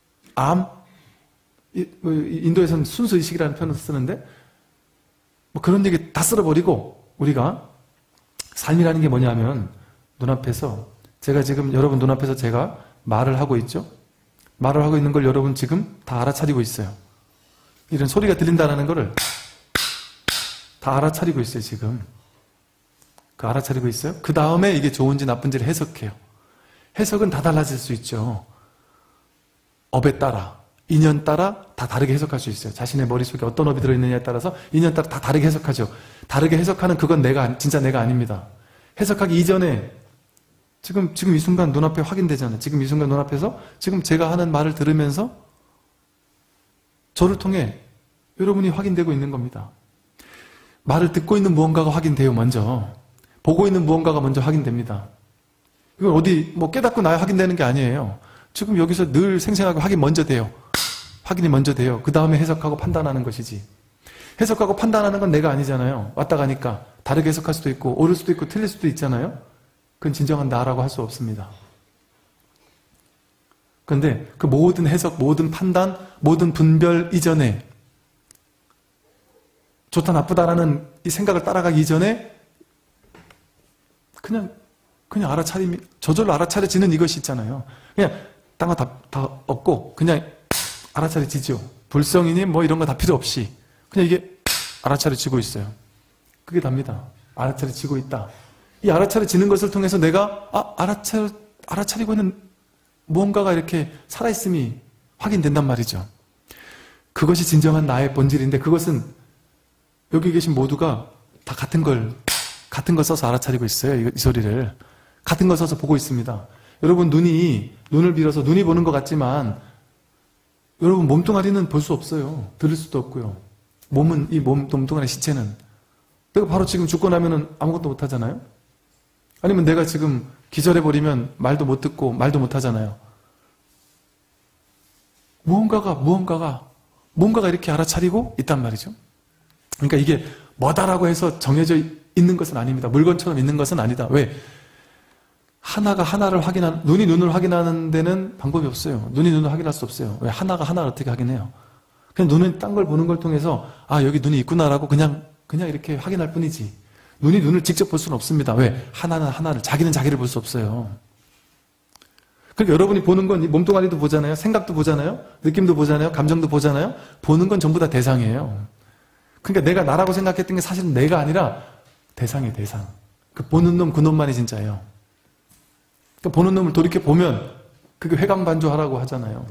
인도에서는 순수의식이라는 표현을 쓰는데, 뭐 그런 얘기 다 쓸어버리고, 우리가 삶이라는 게 뭐냐면, 눈앞에서, 제가 지금 여러분 눈앞에서 제가 말을 하고 있죠? 말을 하고 있는 걸 여러분 지금 다 알아차리고 있어요. 이런 소리가 들린다는 거를 다 알아차리고 있어요, 지금. 그 알아차리고 있어요? 그 다음에 이게 좋은지 나쁜지를 해석해요. 해석은 다 달라질 수 있죠. 업에 따라, 인연 따라 다 다르게 해석할 수 있어요. 자신의 머릿속에 어떤 업이 들어있느냐에 따라서 인연 따라 다 다르게 해석하죠. 다르게 해석하는 그건 진짜 내가 아닙니다. 해석하기 이전에 지금 이 순간 눈앞에 확인되잖아요. 지금 이 순간 눈앞에서 지금 제가 하는 말을 들으면서 저를 통해 여러분이 확인되고 있는 겁니다. 말을 듣고 있는 무언가가 확인돼요, 먼저. 보고 있는 무언가가 먼저 확인됩니다. 이건 어디 깨닫고 나야 확인되는 게 아니에요. 지금 여기서 늘 생생하게 확인이 먼저 돼요. 그 다음에 해석하고 판단하는 것이지. 해석하고 판단하는 건 내가 아니잖아요. 왔다 가니까 다르게 해석할 수도 있고 옳을 수도 있고 틀릴 수도 있잖아요. 그건 진정한 나라고 할 수 없습니다. 그런데 그 모든 해석, 모든 판단, 모든 분별 이전에, 좋다 나쁘다라는 이 생각을 따라가기 이전에 그냥 저절로 알아차려지는 이것이 있잖아요. 그냥 딴 거 다 없고 그냥 알아차려지죠. 불성이니 이런 거 다 필요 없이 그냥 이게 알아차려지고 있어요. 그게 답니다. 알아차려지고 있다. 이 알아차려지는 것을 통해서 내가 알아차리고 있는 무언가가 이렇게 살아있음이 확인된단 말이죠. 그것이 진정한 나의 본질인데, 그것은 여기 계신 모두가 다 같은 걸 써서 알아차리고 있어요. 이 소리를 같은 걸 써서 보고 있습니다. 여러분 눈을 빌어서 눈이 보는 것 같지만 여러분 몸뚱아리는 볼 수 없어요. 들을 수도 없고요. 이 몸뚱아리 시체는 내가 바로 지금 죽고 나면은 아무것도 못 하잖아요. 아니면 내가 지금 기절해버리면 말도 못 듣고 말도 못 하잖아요. 무언가가 이렇게 알아차리고 있단 말이죠. 그러니까 이게 뭐다라고 해서 정해져 있는 것은 아닙니다. 물건처럼 있는 것은 아니다. 왜? 하나가 하나를 눈이 눈을 확인하는 데는 방법이 없어요. 눈이 눈을 확인할 수 없어요. 왜? 하나가 하나를 어떻게 확인해요? 그냥 눈은 딴 걸 보는 걸 통해서 여기 눈이 있구나라고 그냥 이렇게 확인할 뿐이지. 눈이 눈을 직접 볼 수는 없습니다. 왜? 하나는 하나를, 자기는 자기를 볼 수 없어요. 그러니까 여러분이 보는 건 몸뚱아리도 보잖아요. 생각도 보잖아요. 느낌도 보잖아요. 감정도 보잖아요. 보는 건 전부 다 대상이에요. 그러니까 내가 나라고 생각했던 게 사실은 내가 아니라 대상이에요, 대상. 그 보는 놈, 그 놈만이 진짜예요. 그러니까 보는 놈을 돌이켜 보면 그게 회광반조하라고 하잖아요.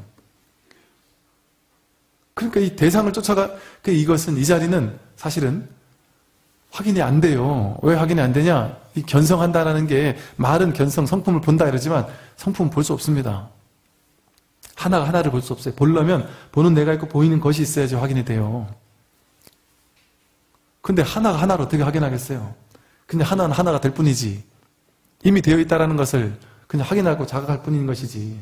그러니까 이 대상을 이 자리는 사실은 확인이 안 돼요. 왜 확인이 안 되냐? 이 견성한다라는 게, 말은 견성, 성품을 본다 이러지만 성품은 볼 수 없습니다. 하나가 하나를 볼 수 없어요. 보려면 보는 내가 있고 보이는 것이 있어야지 확인이 돼요. 근데 하나가 하나를 어떻게 확인하겠어요? 그냥 하나는 하나가 될 뿐이지. 이미 되어 있다는 것을 그냥 확인하고 자각할 뿐인 것이지.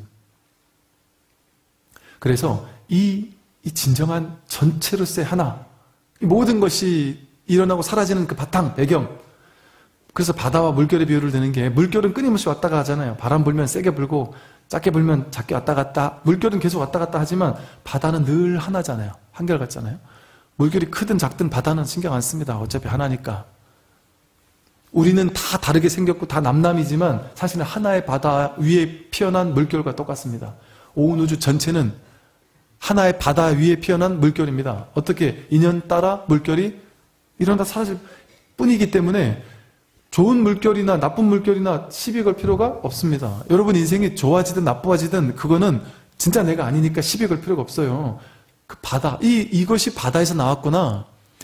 그래서 이 진정한 전체로서의 하나, 이 모든 것이 일어나고 사라지는 그 바탕, 배경. 그래서 바다와 물결의 비유를 드는 게, 물결은 끊임없이 왔다 가잖아요. 바람 불면 세게 불고 작게 불면 작게 왔다 갔다. 물결은 계속 왔다 갔다 하지만 바다는 늘 하나잖아요. 한결같잖아요. 물결이 크든 작든 바다는 신경 안 씁니다. 어차피 하나니까. 우리는 다 다르게 생겼고 다 남남이지만 사실은 하나의 바다 위에 피어난 물결과 똑같습니다. 온 우주 전체는 하나의 바다 위에 피어난 물결입니다. 어떻게? 인연 따라 물결이 일어나다 사라질 뿐이기 때문에 좋은 물결이나 나쁜 물결이나 시비 걸 필요가 없습니다. 여러분 인생이 좋아지든 나빠지든 그거는 진짜 내가 아니니까 시비 걸 필요가 없어요. 그 바다, 이것이 바다에서 나왔구나.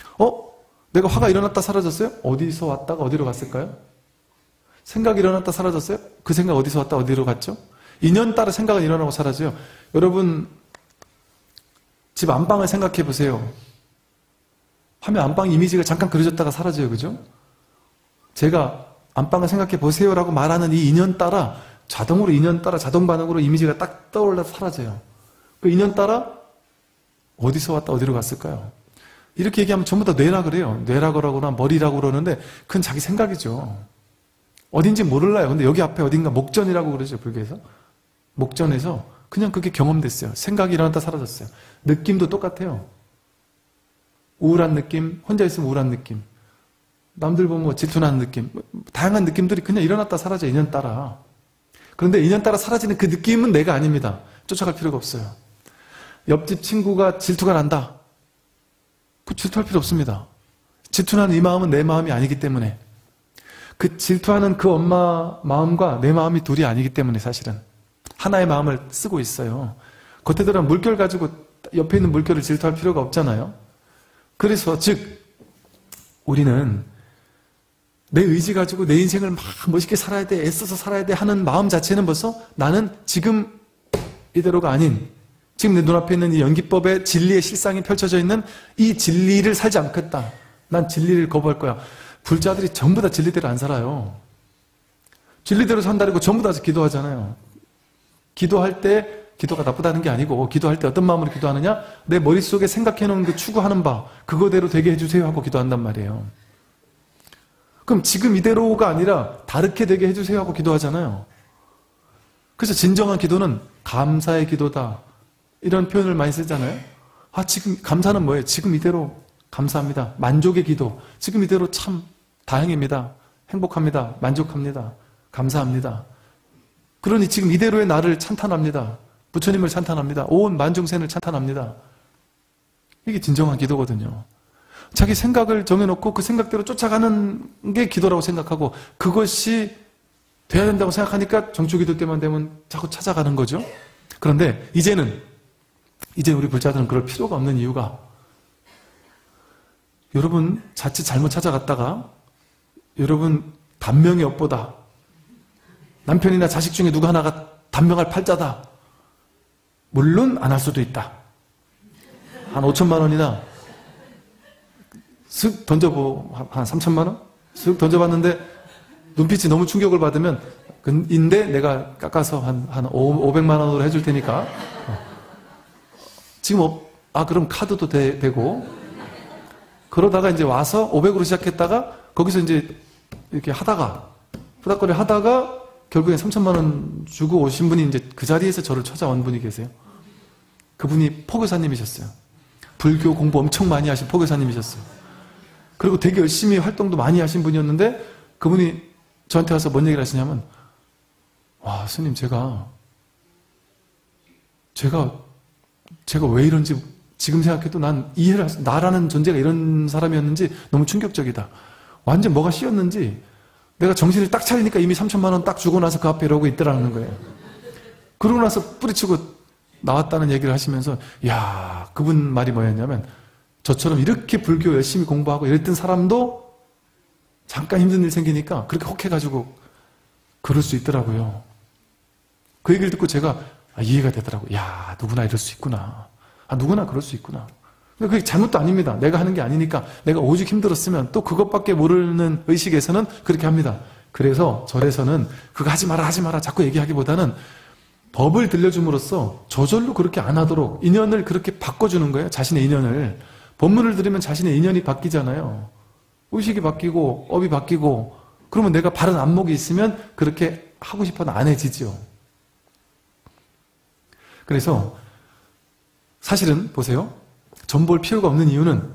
내가 화가 일어났다 사라졌어요? 어디서 왔다가 어디로 갔을까요? 생각이 일어났다 사라졌어요? 그 생각 어디서 왔다 어디로 갔죠? 인연 따라 생각은 일어나고 사라져요. 여러분 집 안방을 생각해 보세요. 화면 안방 이미지가 잠깐 그려졌다가 사라져요. 그죠? 제가 안방을 생각해 보세요라고 말하는 이 인연 따라 자동으로 인연 따라 자동 반응으로 이미지가 딱 떠올라 사라져요. 그 인연 따라 어디서 왔다 어디로 갔을까요? 이렇게 얘기하면 전부 다 뇌라 그래요. 뇌라고 그러거나 머리라고 그러는데 그건 자기 생각이죠. 어딘지 몰라요. 근데 여기 앞에 어딘가 목전이라고 그러죠. 불교에서. 목전에서 그냥 그게 경험됐어요. 생각이 일어났다 사라졌어요. 느낌도 똑같아요. 우울한 느낌, 혼자 있으면 우울한 느낌, 남들 보면 뭐 질투나는 느낌, 다양한 느낌들이 그냥 일어났다 사라져. 인연 따라. 그런데 인연 따라 사라지는 그 느낌은 내가 아닙니다. 쫓아갈 필요가 없어요. 옆집 친구가 질투가 난다. 그 질투할 필요 없습니다. 질투나는 이 마음은 내 마음이 아니기 때문에, 그 질투하는 그 엄마 마음과 내 마음이 둘이 아니기 때문에 사실은 하나의 마음을 쓰고 있어요. 겉에들은 물결 가지고 옆에 있는 물결을 질투할 필요가 없잖아요. 그래서 즉 우리는 내 의지 가지고 내 인생을 막 멋있게 살아야 돼, 애써서 살아야 돼 하는 마음 자체는 벌써 나는 지금 이대로가 아닌, 지금 내 눈앞에 있는 이 연기법의 진리의 실상이 펼쳐져 있는 이 진리를 살지 않겠다. 난 진리를 거부할 거야. 불자들이 전부 다 진리대로 안 살아요. 진리대로 산다고 전부 다 기도하잖아요. 기도할 때 기도가 나쁘다는 게 아니고, 기도할 때 어떤 마음으로 기도하느냐? 내 머릿속에 생각해놓은 그 추구하는 바, 그거대로 되게 해주세요 하고 기도한단 말이에요. 그럼 지금 이대로가 아니라 다르게 되게 해주세요 하고 기도하잖아요. 그래서 진정한 기도는 감사의 기도다, 이런 표현을 많이 쓰잖아요. 지금 감사는 뭐예요? 지금 이대로 감사합니다. 만족의 기도. 지금 이대로 참 다행입니다. 행복합니다. 만족합니다. 감사합니다. 그러니 지금 이대로의 나를 찬탄합니다. 부처님을 찬탄합니다. 온 만중생을 찬탄합니다. 이게 진정한 기도거든요. 자기 생각을 정해놓고 그 생각대로 쫓아가는 게 기도라고 생각하고, 그것이 돼야 된다고 생각하니까 정초기도 때만 되면 자꾸 찾아가는 거죠. 그런데 이제 우리 불자들은 그럴 필요가 없는 이유가, 여러분 자칫 잘못 찾아갔다가 여러분 단명의 업보다, 남편이나 자식 중에 누구 하나가 단명할 팔자다, 물론 안 할 수도 있다. 한 5천만 원이나 슥 던져보, 한 3천만 원? 슥 던져봤는데 눈빛이 너무 충격을 받으면, 인데 내가 깎아서 한 500만 원으로 해줄 테니까, 지금 그럼 카드도 되고, 그러다가 이제 와서 500으로 시작했다가 거기서 이제 이렇게 하다가 후닥거리 하다가 결국엔 3천만 원 주고 오신 분이 이제 그 자리에서 저를 찾아온 분이 계세요. 그분이 포교사님이셨어요. 불교 공부 엄청 많이 하신 포교사님이셨어요. 그리고 되게 열심히 활동도 많이 하신 분이었는데, 그분이 저한테 와서 뭔 얘기를 하시냐면, 와, 스님, 제가 왜 이런지 지금 생각해도 난 이해를 나라는 존재가 이런 사람이었는지 너무 충격적이다. 완전 뭐가 씌었는지, 내가 정신을 딱 차리니까 이미 3천만 원 딱 주고 나서 그 앞에 이러고 있더라는 거예요. 그러고 나서 뿌리치고 나왔다는 얘기를 하시면서, 야, 그분 말이 뭐였냐면, 저처럼 이렇게 불교 열심히 공부하고 이랬던 사람도 잠깐 힘든 일 생기니까 그렇게 혹해가지고 그럴 수 있더라고요. 그 얘기를 듣고 제가 이해가 되더라고요. 야, 누구나 이럴 수 있구나. 누구나 그럴 수 있구나. 근데 그게 잘못도 아닙니다. 내가 하는 게 아니니까. 내가 오죽 힘들었으면 또 그것밖에 모르는 의식에서는 그렇게 합니다. 그래서 절에서는 그거 하지 마라 자꾸 얘기하기보다는 법을 들려줌으로써 저절로 그렇게 안 하도록 인연을 그렇게 바꿔주는 거예요. 자신의 인연을. 법문을 들으면 자신의 인연이 바뀌잖아요. 의식이 바뀌고 업이 바뀌고, 그러면 내가 바른 안목이 있으면 그렇게 하고 싶어도 안 해지죠. 그래서 사실은 보세요. 점 볼 필요가 없는 이유는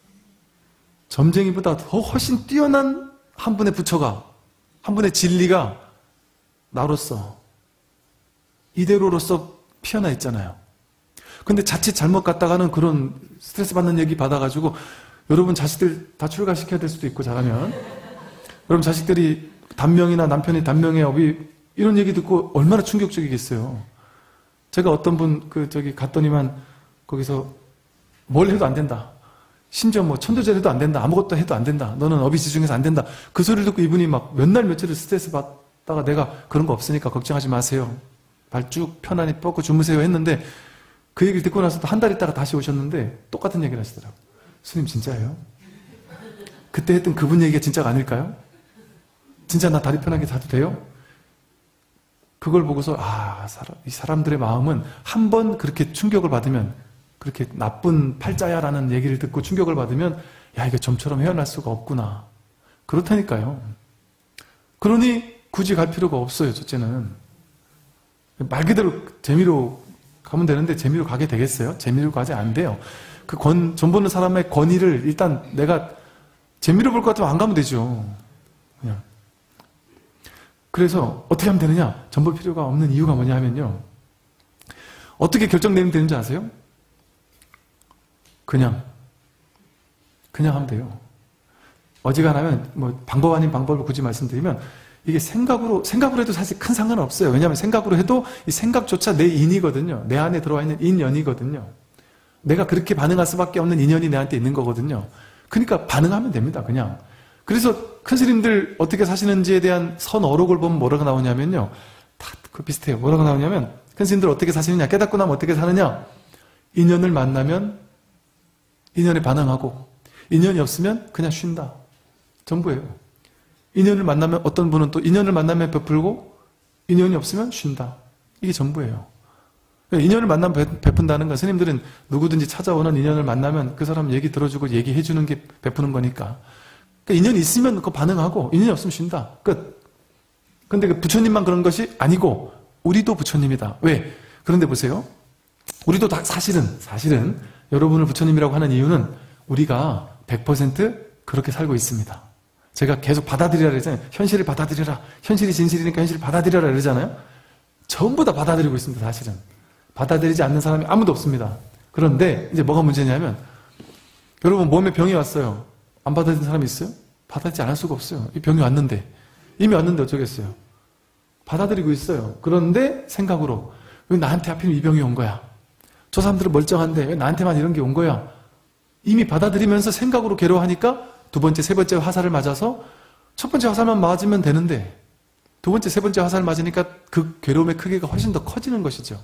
점쟁이보다 더 훨씬 뛰어난 한 분의 부처가, 한 분의 진리가 나로서, 이대로로서 피어나 있잖아요. 근데 자칫 잘못 갔다가는 그런 스트레스 받는 얘기 받아가지고 여러분 자식들 다 출가시켜야 될 수도 있고, 잘하면 여러분 자식들이 단명이나 남편이 단명의 업이, 이런 얘기 듣고 얼마나 충격적이겠어요. 제가 어떤 분 갔더니만 거기서 뭘 해도 안 된다. 심지어 뭐 천도제 해도 안 된다. 아무것도 해도 안 된다. 너는 어비지중에서 안 된다. 그 소리를 듣고 이분이 막 몇 날 며칠을 스트레스 받다가 내가 그런 거 없으니까 걱정하지 마세요. 발 쭉 편안히 뻗고 주무세요 했는데 그 얘기를 듣고 나서 또 한 달 있다가 다시 오셨는데 똑같은 얘기를 하시더라고요. 스님 진짜예요? 그때 했던 그분 얘기가 진짜가 아닐까요? 진짜 나 다리 편하게 자도 돼요? 그걸 보고서 이 사람들의 마음은 한 번 그렇게 충격을 받으면 그렇게 나쁜 팔자야라는 얘기를 듣고 충격을 받으면 야 이거 좀처럼 헤어날 수가 없구나. 그렇다니까요. 그러니 굳이 갈 필요가 없어요. 첫째는 말 그대로 재미로 가면 되는데 재미로 가게 되겠어요? 재미로 가지 안 돼요. 그 점 보는 사람의 권위를 일단 내가 재미로 볼 것 같으면 안 가면 되죠. 그냥. 그래서 어떻게 하면 되느냐? 점 볼 필요가 없는 이유가 뭐냐 하면요. 어떻게 결정내면 되는지 아세요? 그냥 하면 돼요. 어지간하면 뭐 방법 아닌 방법을 굳이 말씀드리면 이게 생각으로 해도 사실 큰 상관은 없어요. 왜냐하면 생각으로 해도 이 생각조차 내 인이거든요. 내 안에 들어와 있는 인연이거든요. 내가 그렇게 반응할 수밖에 없는 인연이 내한테 있는 거거든요. 그러니까 반응하면 됩니다. 그냥. 그래서 큰 스님들 어떻게 사시는지에 대한 선어록을 보면 뭐라고 나오냐면요. 다 그 비슷해요. 뭐라고 나오냐면 큰 스님들 어떻게 사시느냐, 깨닫고 나면 어떻게 사느냐. 인연을 만나면 인연에 반응하고 인연이 없으면 그냥 쉰다. 전부예요. 인연을 만나면 어떤 분은 또 인연을 만나면 베풀고 인연이 없으면 쉰다. 이게 전부예요. 인연을 만나면 베푼다는 건 스님들은 누구든지 찾아오는 인연을 만나면 그 사람 얘기 들어주고 얘기해주는 게 베푸는 거니까. 그러니까 인연이 있으면 그거 반응하고 인연이 없으면 쉰다. 끝. 근데 그 부처님만 그런 것이 아니고 우리도 부처님이다. 왜? 그런데 보세요. 우리도 다 사실은 여러분을 부처님이라고 하는 이유는 우리가 100% 그렇게 살고 있습니다. 제가 계속 받아들이라 그러잖아요. 현실을 받아들여라. 현실이 진실이니까 현실을 받아들여라 그러잖아요. 전부 다 받아들이고 있습니다. 사실은. 받아들이지 않는 사람이 아무도 없습니다. 그런데 이제 뭐가 문제냐면 여러분 몸에 병이 왔어요. 안 받아들이는 사람이 있어요? 받아들이지 않을 수가 없어요. 이 병이 왔는데 이미 왔는데 어쩌겠어요. 받아들이고 있어요. 그런데 생각으로 왜 나한테 하필 이 병이 온 거야? 저 사람들은 멀쩡한데 왜 나한테만 이런 게 온 거야? 이미 받아들이면서 생각으로 괴로워하니까 두 번째, 세 번째 화살을 맞아서 첫 번째 화살만 맞으면 되는데 두 번째, 세 번째 화살을 맞으니까 그 괴로움의 크기가 훨씬 더 커지는 것이죠.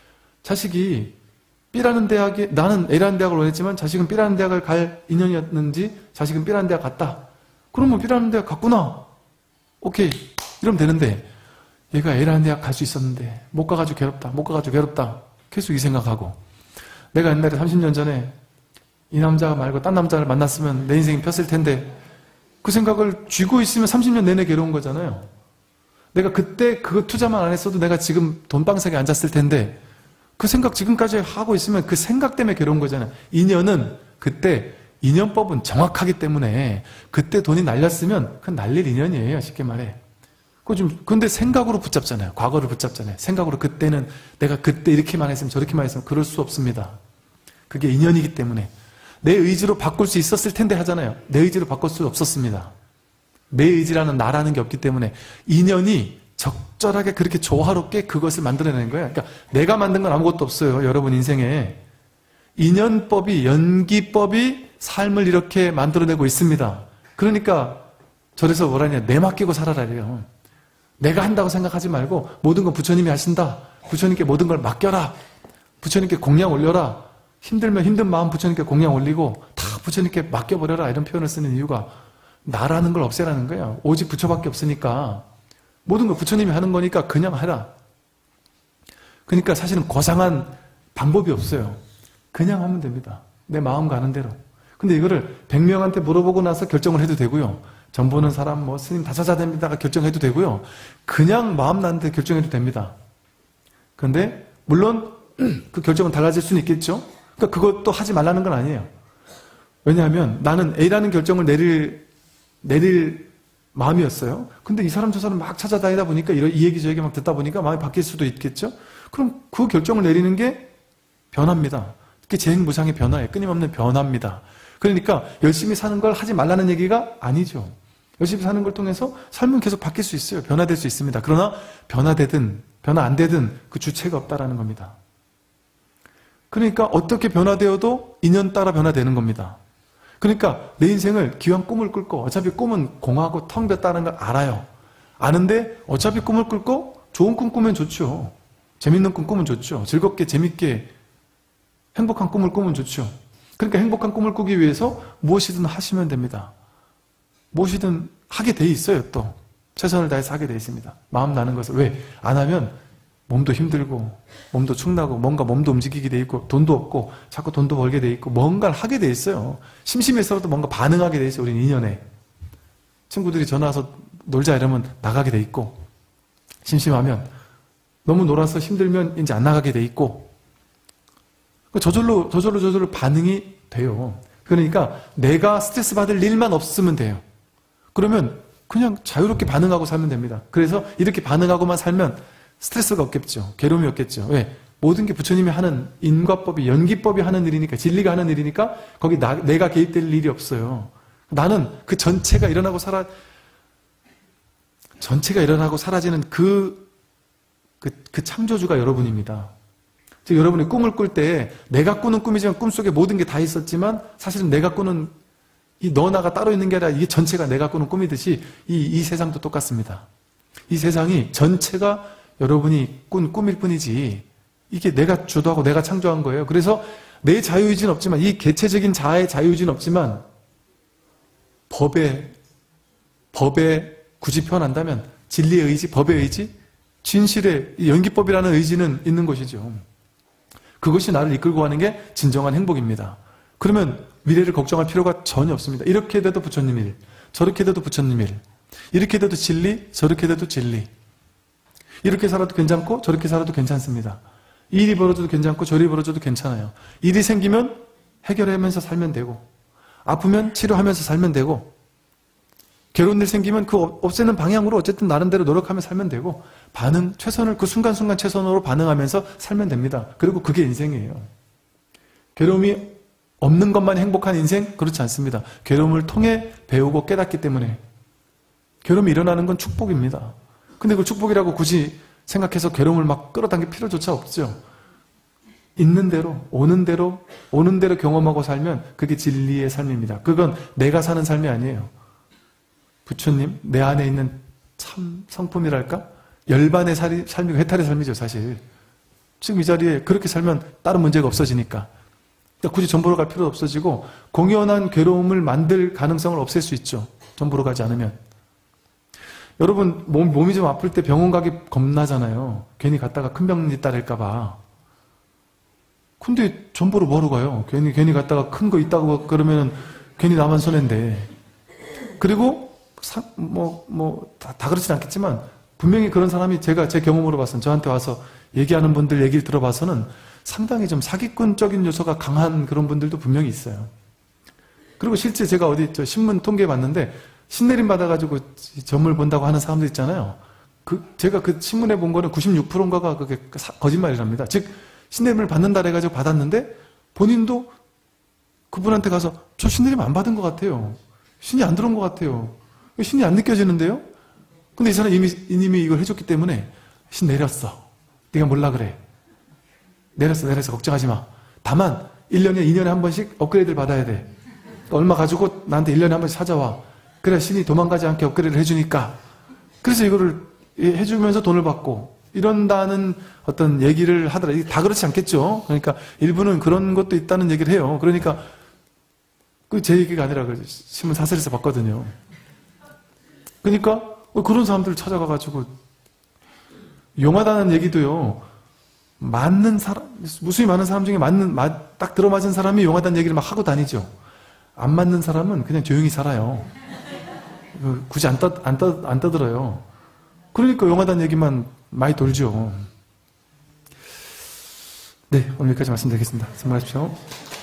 자식이 B라는 대학에, 나는 A라는 대학을 원했지만 자식은 B라는 대학을 갈 인연이었는지 자식은 B라는 대학 갔다. 그러면 B라는 대학 갔구나. 오케이. 이러면 되는데 얘가 A라는 대학 갈 수 있었는데 못 가가지고 괴롭다. 계속 이 생각하고 내가 옛날에 30년 전에 이 남자 말고 딴 남자를 만났으면 내 인생이 폈을 텐데 그 생각을 쥐고 있으면 30년 내내 괴로운 거잖아요. 내가 그때 그거 투자만 안 했어도 내가 지금 돈방석에 앉았을 텐데 그 생각 지금까지 하고 있으면 그 생각 때문에 괴로운 거잖아요. 인연은 그때 인연법은 정확하기 때문에 그때 돈이 날렸으면 그건 날릴 인연이에요. 쉽게 말해. 근데 생각으로 붙잡잖아요. 과거를 붙잡잖아요. 생각으로 그때는 내가 그때 이렇게만 했으면 저렇게만 했으면 그럴 수 없습니다. 그게 인연이기 때문에 내 의지로 바꿀 수 있었을 텐데 하잖아요. 내 의지로 바꿀 수 없었습니다. 내 의지라는 나라는 게 없기 때문에 인연이 적절하게 그렇게 조화롭게 그것을 만들어내는 거예요. 그러니까 내가 만든 건 아무것도 없어요. 여러분 인생에. 인연법이, 연기법이 삶을 이렇게 만들어내고 있습니다. 그러니까 저래서 뭐라냐, 내 맡기고 살아라 그래요. 내가 한다고 생각하지 말고 모든 건 부처님이 하신다. 부처님께 모든 걸 맡겨라. 부처님께 공양 올려라. 힘들면 힘든 마음 부처님께 공양 올리고 다 부처님께 맡겨버려라. 이런 표현을 쓰는 이유가 나라는 걸 없애라는 거예요. 오직 부처밖에 없으니까 모든 걸 부처님이 하는 거니까 그냥 해라. 그러니까 사실은 고상한 방법이 없어요. 그냥 하면 됩니다. 내 마음 가는 대로. 근데 이거를 100명한테 물어보고 나서 결정을 해도 되고요. 전 보는 사람 뭐 스님 다 찾아다니다가 결정해도 되고요. 그냥 마음 나는 데 결정해도 됩니다. 그런데 물론 그 결정은 달라질 수는 있겠죠. 그러니까 그것도 하지 말라는 건 아니에요. 왜냐하면 나는 A라는 결정을 내릴 마음이었어요. 근데 이 사람 저 사람 막 찾아다니다 보니까 이 얘기 저 얘기 막 듣다 보니까 마음이 바뀔 수도 있겠죠. 그럼 그 결정을 내리는 게 변화입니다. 그게 재행무상의 변화예요. 끊임없는 변화입니다. 그러니까 열심히 사는 걸 하지 말라는 얘기가 아니죠. 열심히 사는 걸 통해서 삶은 계속 바뀔 수 있어요. 변화될 수 있습니다. 그러나 변화되든 변화 안 되든 그 주체가 없다라는 겁니다. 그러니까 어떻게 변화되어도 인연 따라 변화되는 겁니다. 그러니까 내 인생을 기왕 꿈을 꿀고, 어차피 꿈은 공하고 텅 비었다는 걸 알아요. 아는데 어차피 꿈을 꿀고 좋은 꿈 꾸면 좋죠. 재밌는 꿈 꾸면 좋죠. 즐겁게 재밌게 행복한 꿈을 꾸면 좋죠. 그러니까 행복한 꿈을 꾸기 위해서 무엇이든 하시면 됩니다. 무엇이든 하게 돼 있어요. 또 최선을 다해서 하게 돼 있습니다. 마음 나는 것을. 왜? 안 하면 몸도 힘들고 몸도 축나고 뭔가 몸도 움직이게 돼 있고 돈도 없고 자꾸 돈도 벌게 돼 있고 뭔가를 하게 돼 있어요. 심심해서라도 뭔가 반응하게 돼 있어요. 우리는 인연에. 친구들이 전화 와서 놀자 이러면 나가게 돼 있고, 심심하면 너무 놀아서 힘들면 이제 안 나가게 돼 있고, 저절로 반응이 돼요. 그러니까 내가 스트레스 받을 일만 없으면 돼요. 그러면 그냥 자유롭게 반응하고 살면 됩니다. 그래서 이렇게 반응하고만 살면 스트레스가 없겠죠. 괴로움이 없겠죠. 왜? 모든 게 부처님이 하는 인과법이, 연기법이 하는 일이니까, 진리가 하는 일이니까 거기 내가 개입될 일이 없어요. 나는 그 전체가 일어나고 사라지는 그 창조주가 여러분입니다. 즉 여러분이 꿈을 꿀 때 내가 꾸는 꿈이지만 꿈속에 모든 게 다 있었지만 사실은 내가 꾸는 이 너나가 따로 있는 게 아니라 이게 전체가 내가 꾸는 꿈이듯이 이 세상도 똑같습니다. 이 세상이 전체가 여러분이 꾼 꿈일 뿐이지 이게 내가 주도하고 내가 창조한 거예요. 그래서 내 자유의지는 없지만, 이 개체적인 자아의 자유의지는 없지만 법에 굳이 표현한다면 진리의 의지, 법의 의지, 진실의 연기법이라는 의지는 있는 것이죠. 그것이 나를 이끌고 가는 게 진정한 행복입니다. 그러면 미래를 걱정할 필요가 전혀 없습니다. 이렇게 돼도 부처님 일, 저렇게 돼도 부처님 일, 이렇게 돼도 진리, 저렇게 돼도 진리. 이렇게 살아도 괜찮고 저렇게 살아도 괜찮습니다. 이 일이 벌어져도 괜찮고 저리 벌어져도 괜찮아요. 일이 생기면 해결하면서 살면 되고, 아프면 치료하면서 살면 되고, 괴로운 일 생기면 그 없애는 방향으로 어쨌든 나름대로 노력하며 살면 되고, 최선을 그 순간순간 최선으로 반응하면서 살면 됩니다. 그리고 그게 인생이에요. 괴로움이 없는 것만 행복한 인생? 그렇지 않습니다. 괴로움을 통해 배우고 깨닫기 때문에. 괴로움이 일어나는 건 축복입니다. 근데 그걸 축복이라고 굳이 생각해서 괴로움을 막 끌어당길 필요조차 없죠. 있는 대로, 오는 대로 경험하고 살면 그게 진리의 삶입니다. 그건 내가 사는 삶이 아니에요. 부처님, 내 안에 있는 참 성품이랄까? 열반의 삶이고 해탈의 삶이죠, 사실. 지금 이 자리에 그렇게 살면 다른 문제가 없어지니까. 그러니까 굳이 전보로 갈 필요도 없어지고, 공연한 괴로움을 만들 가능성을 없앨 수 있죠. 전보로 가지 않으면. 여러분, 몸이 좀 아플 때 병원 가기 겁나잖아요. 괜히 갔다가 큰 병이 따를까봐. 근데 전보로 뭐하러 가요? 괜히 갔다가 큰 거 있다고 그러면은 괜히 나만 손해인데. 그리고, 다 그렇진 않겠지만, 분명히 그런 사람이 제 경험으로 봐서는, 저한테 와서 얘기하는 분들 얘기를 들어봐서는 상당히 좀 사기꾼적인 요소가 강한 그런 분들도 분명히 있어요. 그리고 실제 제가 어디 신문 통계 봤는데, 신내림 받아가지고 점을 본다고 하는 사람들 있잖아요. 제가 그 신문에 본 거는 96%인가가 그게 거짓말이랍니다. 즉, 신내림을 받는다 해가지고 받았는데, 본인도 그분한테 가서, 저 신내림 안 받은 것 같아요. 신이 안 들어온 것 같아요. 신이 안 느껴지는데요? 근데 이 사람 이님이 이걸 해줬기 때문에, 신 내렸어. 네가 몰라 그래. 내렸어. 걱정하지 마. 다만, 1년에 2년에 한 번씩 업그레이드를 받아야 돼. 얼마 가지고 나한테 1년에 한 번씩 찾아와. 그래, 신이 도망가지 않게 업그레이드를 해주니까. 그래서 이거를 해주면서 돈을 받고, 이런다는 어떤 얘기를 하더라. 다 그렇지 않겠죠? 그러니까 일부는 그런 것도 있다는 얘기를 해요. 그러니까, 제 얘기가 아니라 신문 사설에서 봤거든요. 그러니까, 그런 사람들을 찾아가가지고, 용하다는 얘기도요, 무수히 많은 사람 중에 딱 들어맞은 사람이 용하다는 얘기를 막 하고 다니죠. 안 맞는 사람은 그냥 조용히 살아요. 굳이 안 떠들어요. 그러니까 용하다는 얘기만 많이 돌죠. 네, 오늘 여기까지 말씀드리겠습니다. 선물하십시오.